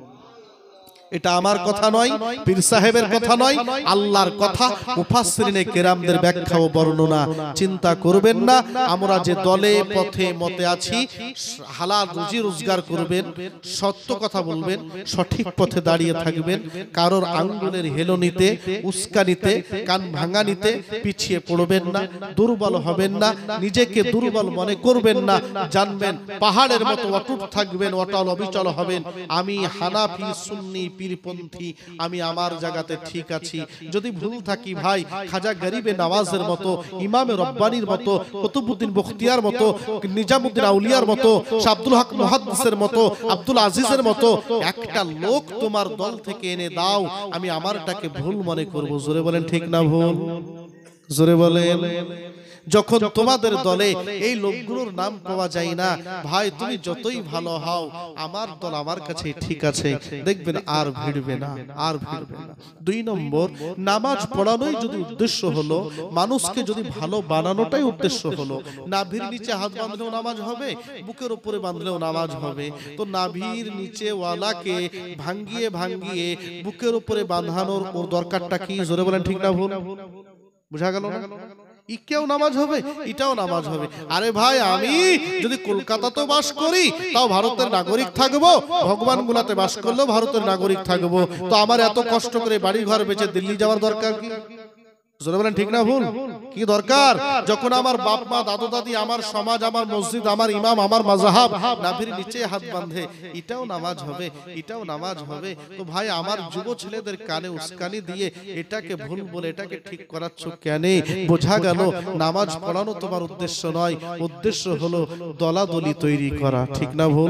এটা আমার কথা নয়, পীর সাহেবের কথা নয়, আল্লাহর কথা, মুফাসসিরিনে কেরামদের ব্যাখ্যা ও বর্ণনা। চিন্তা করবেন না, আমরা যে দলে পথে মতে আছি, হালাল রুজি রোজগার করবেন, সত্য কথা বলবেন, সঠিক পথে দাঁড়িয়ে থাকবেন, কারোর আঙ্গুলের হেলনিতে, উস্কানিতে, কান ভাঙানিতে পিছিয়ে পড়বেন না, দুর্বল হবেন না, নিজেকে দুর্বল মনে করবেন না। জানবেন পাহাড়ের মতো অটুট থাকবেন, অটল অবিচল হবেন। আমি হানাফি, সুন্নি, পীরপন্থী, আমি আমার জায়গাতে ঠিক আছি। যদি ভুল থাকি ভাই, খাজা গরিবে নওয়াজের মতো, ইমামে রব্বানির মতো, কুতুবউদ্দিন বখতিয়ার মতো, নিজামউদ্দিন আউলিয়ার মতো, শাহ আব্দুল হক মুহাদ্দিসের মতো, আব্দুল আজিজের মতো একটা লোক তোমার দল থেকে এনে দাও, আমি আমারটাকে ভুল মনে করব। জোরে বলেন ঠিক না ভুল? জোরে বলেন। যখন তোমাদের দলে এই লোকগুলোর নাম পাওয়া যায় না, ভাই তুমি যতই ভালো হও, আমার দল আমার কাছে ঠিক আছে, দেখবেন আর ভিড়বে না, আর ভিড়বে না। 2 নম্বর, নামাজ পড়ানোই যদি উদ্দেশ্য হলো, মানুষকে যদি ভালো বানানোটাই উদ্দেশ্য হলো, নাভির নিচে হাত বাঁধলেও নামাজ হবে, বুকের উপরে বাঁধলেও নামাজ হবে। তো নাভির নিচে ওয়ালাকে ভাঙ্গিয়ে ভাঙ্গিয়ে বুকের উপরে বাঁধানোর ওর দরকারটা কি? জোরে বলেন ঠিক না ভুল? বুঝা গেল না? ইকেও নামাজ হবে, এটাও নামাজ হবে। আরে ভাই, আমি যদি কলকাতাতেও বাস করি তাও ভারতের নাগরিক থাকবো, ভগবান গুলাতে বাস করলেও ভারতের নাগরিক থাকবো, তো আমার এত কষ্ট করে বাড়ি ঘর বেচে দিল্লি যাওয়ার দরকার কি? জোরে বলেন ঠিক না ভুল? কি দরকার? যখন আমার বাপ মা, দাদু দাদি, আমার সমাজ, আমার মসজিদ, আমার ইমাম, আমার মাযহাব নাভির নিচে হাত বাঁধে, এটাও নামাজ হবে, এটাও নামাজ হবে। তো ভাই, আমার যুব ছেলেদের কানে উস্কানি দিয়ে এটাকে ভুল বলে এটাকে ঠিক করাচ্ছ কেন? বোঝা গেল নামাজ পড়ানো তোমার উদ্দেশ্য নয়, উদ্দেশ্য হলো দলাদলি তৈরি করা। ঠিক না ভুল?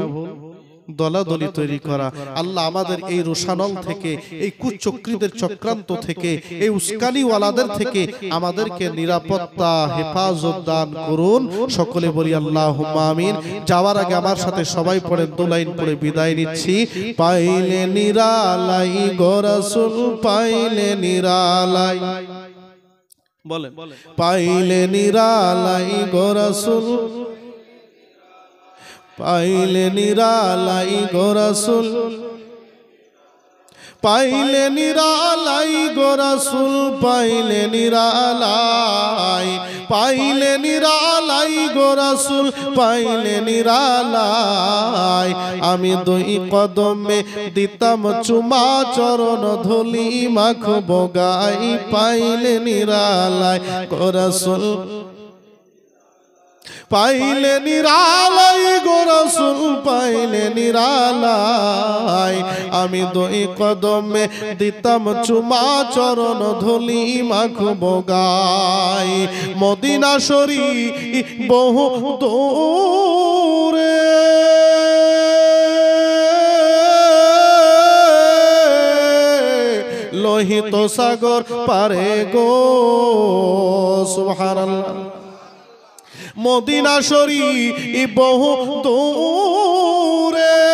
দলাদলি তৈরি করা। আল্লাহ আমাদের এই রোশানল থেকে, এই কুচক্রীদের চক্রান্ত থেকে, এই উস্কানিওয়ালাদের থেকে আমাদেরকে নিরাপত্তা, হেফাজত দান করুন। সকলে বলি আল্লাহুম্মা আমিন। যাওয়ার আগে আমার সাথে সবাই পড়েন, 2 লাইন পড়ে বিদায় নিচ্ছি। পাইলে নিরালাই গো রাসূল, পাইলে নিরালাই, বলেন পাইলে নিরালাই গো রাসূল, পাইলে নিরালাই গো রাসূল, পাইলে নিরালাই গো রাসূল, পাইলে নিরালাই, পাইলে নিরালাই গো রাসূল, পাইলে নিরালাই। আমি 2 কদমে দিতাম চুমা, চরণ ধুলি মাখবো গাই, পাইলে নিরালাই গো রাসূল, পাইলে নিরালাই গো রাসূল, পাইলে নিরালাই। আমি 2 কদমে দিতাম চুমা, চরণ ধুলি মাখবো গাই। মদিনা শরীফ বহু দূরে, লোহিত সাগর পারে গো, সুবহানাল্লাহ। মদিনা শরীফ বহু দূরে,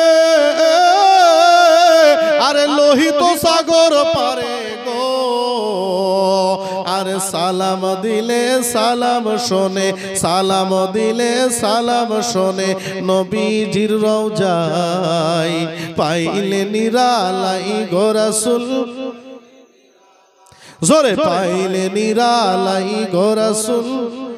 আরে লোহিত সাগর পারে গো। আরে সালাম দিলে সালাম শোনে, সালাম দিলে সালাম শোনে, নবীজির রওজায়। পাইলে নিরালাই গো রাসূল, জোরে পাইলে নিরালাই গো রাসূল,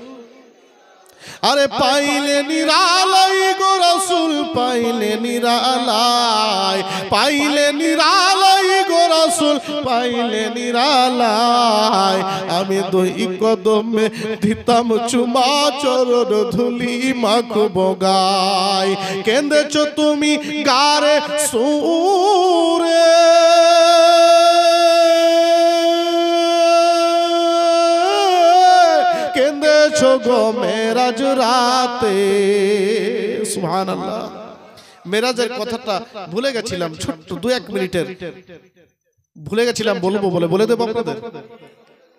আরে পাইলে নিরালাই গো রাসূল, পাইলে নিরালাই, পাইলে নিরালাই গো রাসূল, পাইলে নিরালাই। আমি 2 কদমে দিতাম চুমা, চরণ ধুলি মাখবো গাই। কেঁদেছো তুমি গারে সুরে, কেঁদেছো গো মেরাজ রাতে, সুবহানাল্লাহ। মেরাজের কথাটা ভুলে গেছিলাম, ছোট্ট 2-1 মিনিটের ভুলে গেছিলাম, বলবো বলে বলে দেব আপনাদের।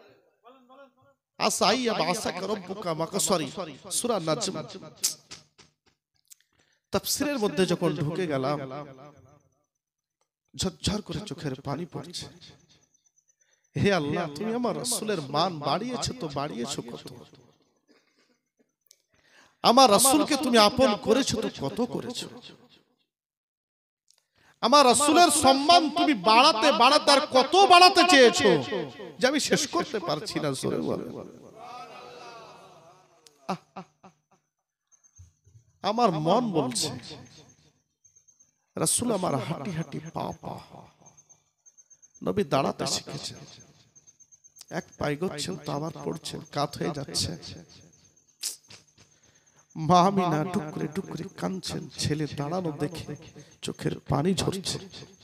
আসা ইয়াবআসাকা রাব্বুকা মাকাসরি সূরা নাজম। তাফসীরের মধ্যে যখন ঢুকে গেলাম, ঝরঝর করে চোখের পানি পড়ছে। হে আল্লাহ, তুমি আমার রাসূলের মান বাড়িয়েছো তো বাড়িয়েছো কত? আমার রাসূলকে তুমি আপন করেছো তো কত করেছো? আমার রাসূলের সম্মান তুমি বাড়াতে বাড়াতে আর কত বাড়াতে চেয়েছো যে আমি শেষ করতে পারছি না। জোরে বলে আমার মন বলছে রাসূল আমার হাঁটি হাঁটি পা পা। নবী দাঁড়াতে শিখেছেন, এক পায়ে এগোচ্ছেন তো আবার পড়ছেন, কাত হয়ে যাচ্ছে। মা আমিনা টুকরে টুকরে কাঁদছেন, ছেলে দাঁড়ানো দেখে চোখের পানি ঝরছে।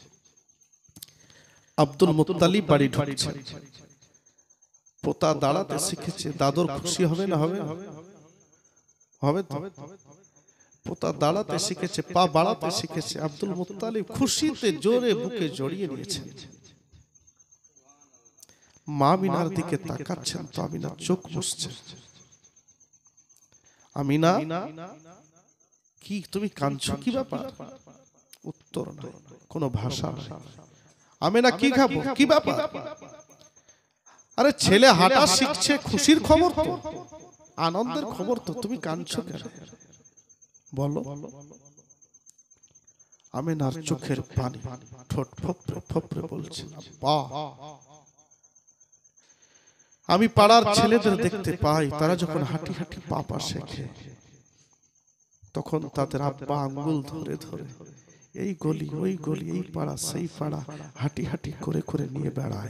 আব্দুল মুত্তালিব বাড়ি ঢুকছেন, পোতা দাঁড়াতে শিখেছে। দাদর খুশি হবে না? হবে হবে তো। পোতা দাঁড়াতে শিখেছে, পা বাড়াতে শিখেছে। আব্দুল মুত্তালিব খুশিতে জোরে বুকে জড়িয়ে নিয়েছেন। মা আমিনার দিকে তাকাচ্ছেন তো আমিনা চোখ মুছছেন। আমিনা, কি তুমি কাঁদছো, কি ব্যাপার? উত্তর নাই, কোনো ভাষা নাই। আমিনা, কি খাবো, কি ব্যাপার? আরে ছেলে হাঁটা শিখছে, খুশির খবর তো, আনন্দের খবর তো, তুমি কাঁদছো কেন বলো? আমিনার চোখের পানি, ঠোঁট ফোপরে ফোপরে বলছে, আব্বা, আমি পাড়ার ছেলেদের দেখতে পাই, তারা যখন হাঁটি হাঁটি পা পা শেখে তখন তাদের আব্বা আঙ্গুল ধরে ধরে এই গলি ওই গলি, এই পাড়া সেই পাড়া হাঁটি হাঁটি করে করে নিয়ে বেড়ায়।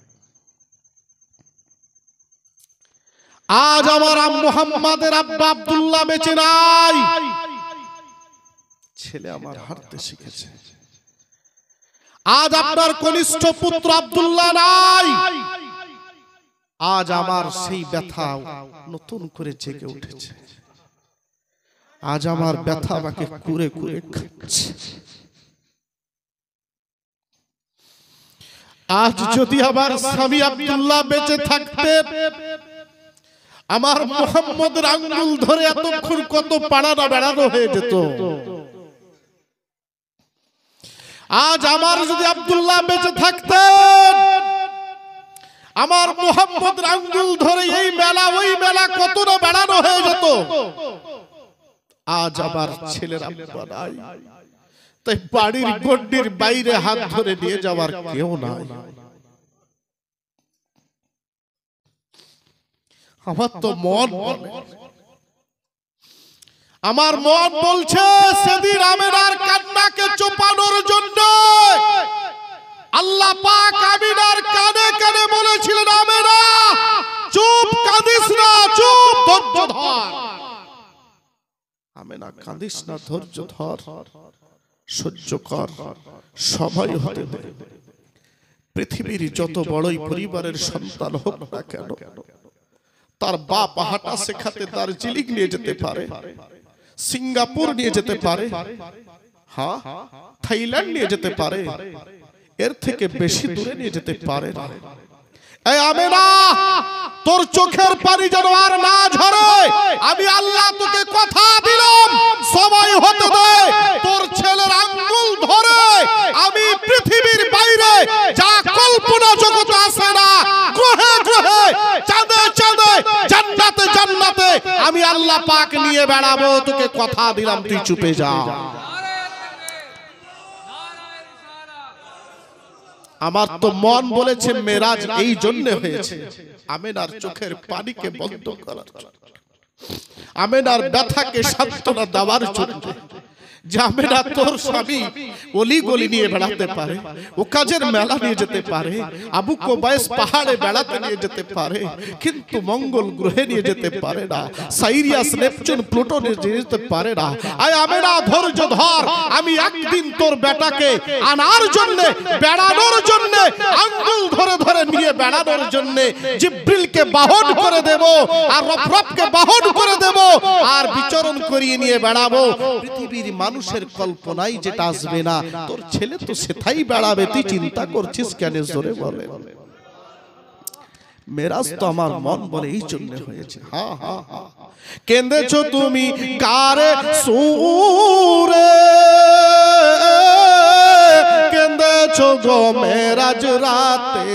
আজ আমার মুহাম্মাদের আব্বা আব্দুল্লাহ বেঁচে নাই, ছেলে আমার হাঁটতে শিখেছে। আজ আপনার কনিষ্ঠ পুত্র আব্দুল্লাহ নাই, আজ আমার সেই ব্যথা নতুন করে জেগে উঠেছে। আজ আমার ব্যথা আমাকে কুরে কুরে খাচ্ছে। আজ যদি আমার স্বামী আব্দুল্লাহ বেঁচে থাকতেন, আমার মুহাম্মদের আঙ্গুল ধরে এতক্ষণ কত পাড়ানো বেড়ানো হয়ে যেত। আজ আমার যদি আব্দুল্লাহ বেঁচে থাকতেন, আমার মুহাম্মদের আঙ্গুল ধরে এই মেলা ওই মেলা কত না বেড়ানো হয়ে যেত। আজ আমার ছেলের আব্বা নাই, তাই বাড়ির গন্ডির বাইরে হাত ধরে নিয়ে যাওয়ার কেউ নাই। আমার তো মন বলে, আমার মন বলছে সেদিন আমিনার কান্নাকে চোপানোর জন্য আল্লাহ পাক আমিনার কানে কানে বলেছিলেন, আমিনা চুপ, কাঁদিস না, চুপ, ধৈর্য ধর। আমিনা, কাঁদিস না, ধৈর্য ধর, সহ্য কর, সবাই হতে দে। পৃথিবীর যত বড়ই পরিবারের সন্তান হোক না কেন, তার বাপ হাঁটা শেখাতে দার্জিলিং নিয়ে যেতে পারে, সিঙ্গাপুর নিয়ে যেতে পারে, হ্যাঁ থাইল্যান্ড নিয়ে যেতে পারে, এর থেকে বেশি দূরে নিয়ে যেতে পারে না। এই আমিনা, তোর চোখের পানি যেন আর না ঝরে। আমি আল্লাহ তোকে কথা দিলাম, সবাই হতে দে। তোর ছেলের আঙ্গুল ধরে আমি পৃথিবীর বাইরে যা কল্পনা জগতে আসে না, গ্রহে গ্রহে, চাঁদে চাঁদে, জান্নাতে জান্নাতে আমি আল্লাহ পাক নিয়ে বেড়াবো। তোকে কথা দিলাম, তুই চুপে যা। আমার তো মন বলেছে মেরাজ এই জন্য হয়েছে আমিনার চোখের পানিকে বন্ধ করার, আমিনার ব্যথাকে সান্ত্বনা দেওয়ার জন্য। আমিনা তোর স্বামী অলি গলি নিয়ে বেড়াতে পারে, ও কাজের মেলা নিয়ে যেতে পারে, আবু কোবাইস পাহাড়ে বেড়াতে নিয়ে যেতে পারে, কিন্তু মঙ্গল গ্রহে নিয়ে যেতে পারে না, সাইরিয়াস নেপচুন প্লুটো নিয়ে যেতে পারে না। আয় আমিনা, ধৈর্য ধর। আমি একদিন তোর বেটাকে আনার জন্য, বেড়ানোর জন্য, আঙ্গুল ধরে ধরে নিয়ে বেড়ানোর জন্য জিব্রিলকে বাহন করে দেব, আর রফরফকে বাহন করে দেব, আর বিচরণ করিয়ে নিয়ে বেড়াবো। পৃথিবীর মানুষের কল্পনাই যেটা আসবে না, তোর ছেলে তো সেটাই বেড়াবে। তুই চিন্তা করছিস কেন? জোরে বলে। মেরাজ তো আমার মন বলে এই জন্য হয়েছে। হ্যাঁ হ্যাঁ হ্যাঁ, কেঁদেছো তুমি কারে সুরে, কেঁদেছো গো মেরাজ রাতে,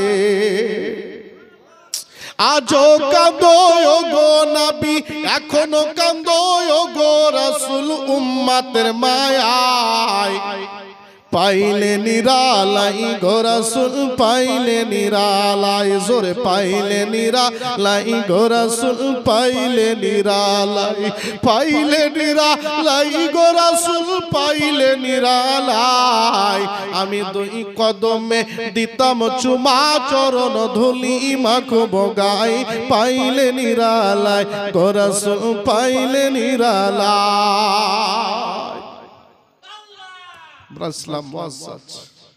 আজও কাঁদো গো নবী, এখনো কাঁদো গো রাসূল, উম্মতের মায়ায় পাইলে নিরালাই গো রাসূল, পাইলে নিরালাই, জোরে পাইলে নিরালাই গো রাসূল, পাইলে নিরালাই, পাইলে নিরালাই গো রাসূল, পাইলে নিরালাই। আমি দুই কদমে দিতাম চুমা, চরণ ধুলি মাখব গায়ে, পাইলে নিরালাই গো রাসূল, পাইলে নিরালাই। ইসলাম মুআজ্জাজ,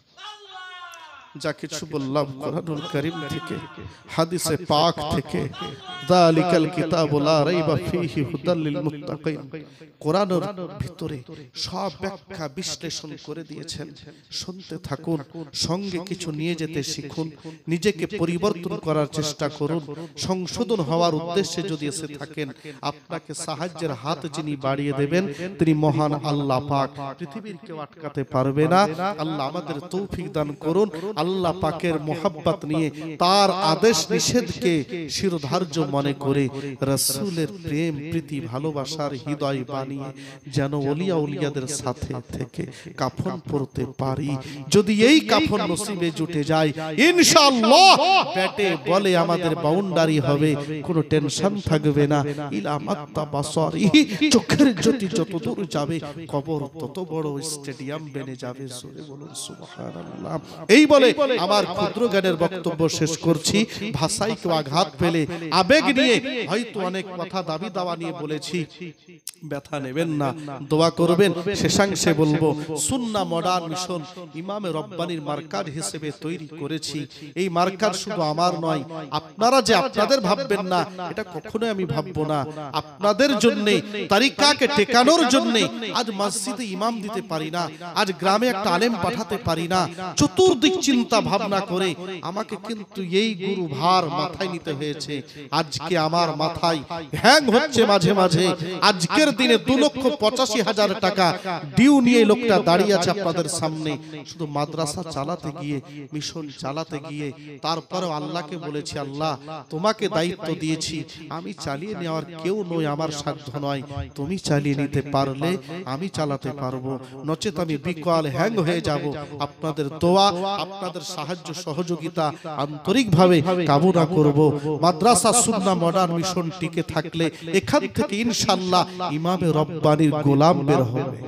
যা কিছু বললাম কোরআনুল কারীম থেকে, হাদিসে পাক থেকে, যালিকাল কিতাবু লা রাইবা ফীহি হুদাল লিল মুত্তাকিন, কোরআনের ভিতরে সব ব্যাখ্যা বিশ্লেষণ করে দিয়েছেন। শুনতে থাকুন, সঙ্গে কিছু নিয়ে যেতে শিখুন, নিজেকে পরিবর্তন করার চেষ্টা করুন। সংশোধন হওয়ার উদ্দেশ্যে যদি এসে থাকেন, আপনাকে সাহায্যের হাত যিনি বাড়িয়ে দেবেন তিনি মহান আল্লাহ পাক, পৃথিবীর কেউ আটকাতে পারবে না। আল্লাহ আমাদের তৌফিক দান করুন। আল্লাহ পাকের মোহাব্বত নিয়ে, তার আদেশ নিষেধকে শিরোধার্য মনে করে, রাসূলের প্রেম প্রীতি ভালোবাসার হৃদয় বানিয়ে যেন ওলিয়া উলিয়াদের সাথে থেকে কাফন পরতে পারি। যদি এই কাফন নসিবে জুটে যায়, ইনশাআল্লাহ পেটে বলে আমাদের বাউন্ডারি হবে, কোনো টেনশন থাকবে না। ইলা মাত্তা বাসারি, চোখের জ্যোতি যত দূর যাবে, কবর তত বড় স্টেডিয়াম বেনে যাবে। জোরে বলুন সুবহানাল্লাহ। এই বলে আমার ক্ষুদ্র জ্ঞানের বক্তব্য শেষ করছি। ভাষায় কেউ আঘাত পেলে, আবেগ নিয়ে হয়তো অনেক কথা দাবি দাওয়া নিয়ে বলেছি, ব্যথা নেবেন না, দোয়া করবেন। শেষাংশে বলবো, সুন্নাহ মডার্ন মিশন ইমামে রব্বানির মার্কাজ হিসেবে তৈরি করেছি। এই মার্কাজ শুধু আমার নয়, আপনারা যে আপনাদের ভাববেন না, এটা কখনোই আমি ভাববো না। আপনাদের জন্য, তারিকাকে টেকানোর জন্য আজ মসজিদে ইমাম দিতে পারি না, আজ গ্রামে একটা আলেম পাঠাতে পারি না। চতুর্দিক চিন্তা ভাবনা করে আমাকে কিন্তু এই গুরু ভার মাথায় নিতে হয়েছে। আজকে আমার মাথায় হ্যাং হচ্ছে মাঝে মাঝে। আজকের দিনে 2,85,000 টাকা ডিউ নিয়ে লোকটা দাঁড়িয়ে আছে আপনাদের সামনে, শুধু মাদ্রাসা চালাতে গিয়ে, মিশন চালাতে গিয়ে। তারপরেও আল্লাহকে বলেছি, আল্লাহ তোমাকে দায়িত্ব দিয়েছি, আমি চালিয়ে নেওয়ার কেউ নই, আমার সাধ্য নয়, তুমি চালিয়ে নিতে পারলে আমি চালাতে পারবো, নচেত আমি বিকল হ্যাং হয়ে যাব। আপনাদের দোয়া, আপনাদের সাহায্য সহযোগিতা আন্তরিকভাবে কামনা করব। মাদ্রাসা সুন্নাহ মডার্ন মিশন টিকে থাকলে এখান থেকে ইনশাআল্লাহ ইমামে রব্বানির গোলাম বের হবে,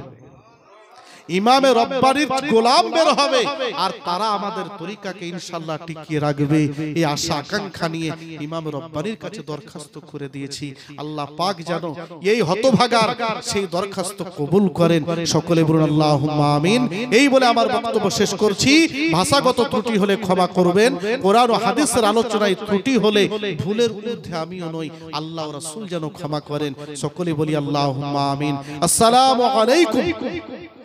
ইমামে রব্বানির গোলাম বের হবে, আর তারা আমাদের তরিকাকে ইনশাআল্লাহ টিকিয়ে রাখবে। এই আশা আকাঙ্ক্ষা নিয়ে ইমাম রব্বানির কাছে দরখাস্ত করে দিয়েছি। আল্লাহ পাক যেন এই হতভাগার সেই দরখাস্ত কবুল করেন। সকলে বলুন আল্লাহুম্মা আমিন। এই বলে আমার বক্তব্য শেষ করছি। ভাষাগত ত্রুটি হলে ক্ষমা করবেন, কোরআন ও হাদিসের আলোচনায় ত্রুটি হলে ভুলের ঊর্ধ্বে আমিও নই, আল্লাহ ও রাসূল যেন ক্ষমা করেন। সকলে বলি আল্লাহুম্মা আমিন। আসসালামু আলাইকুম।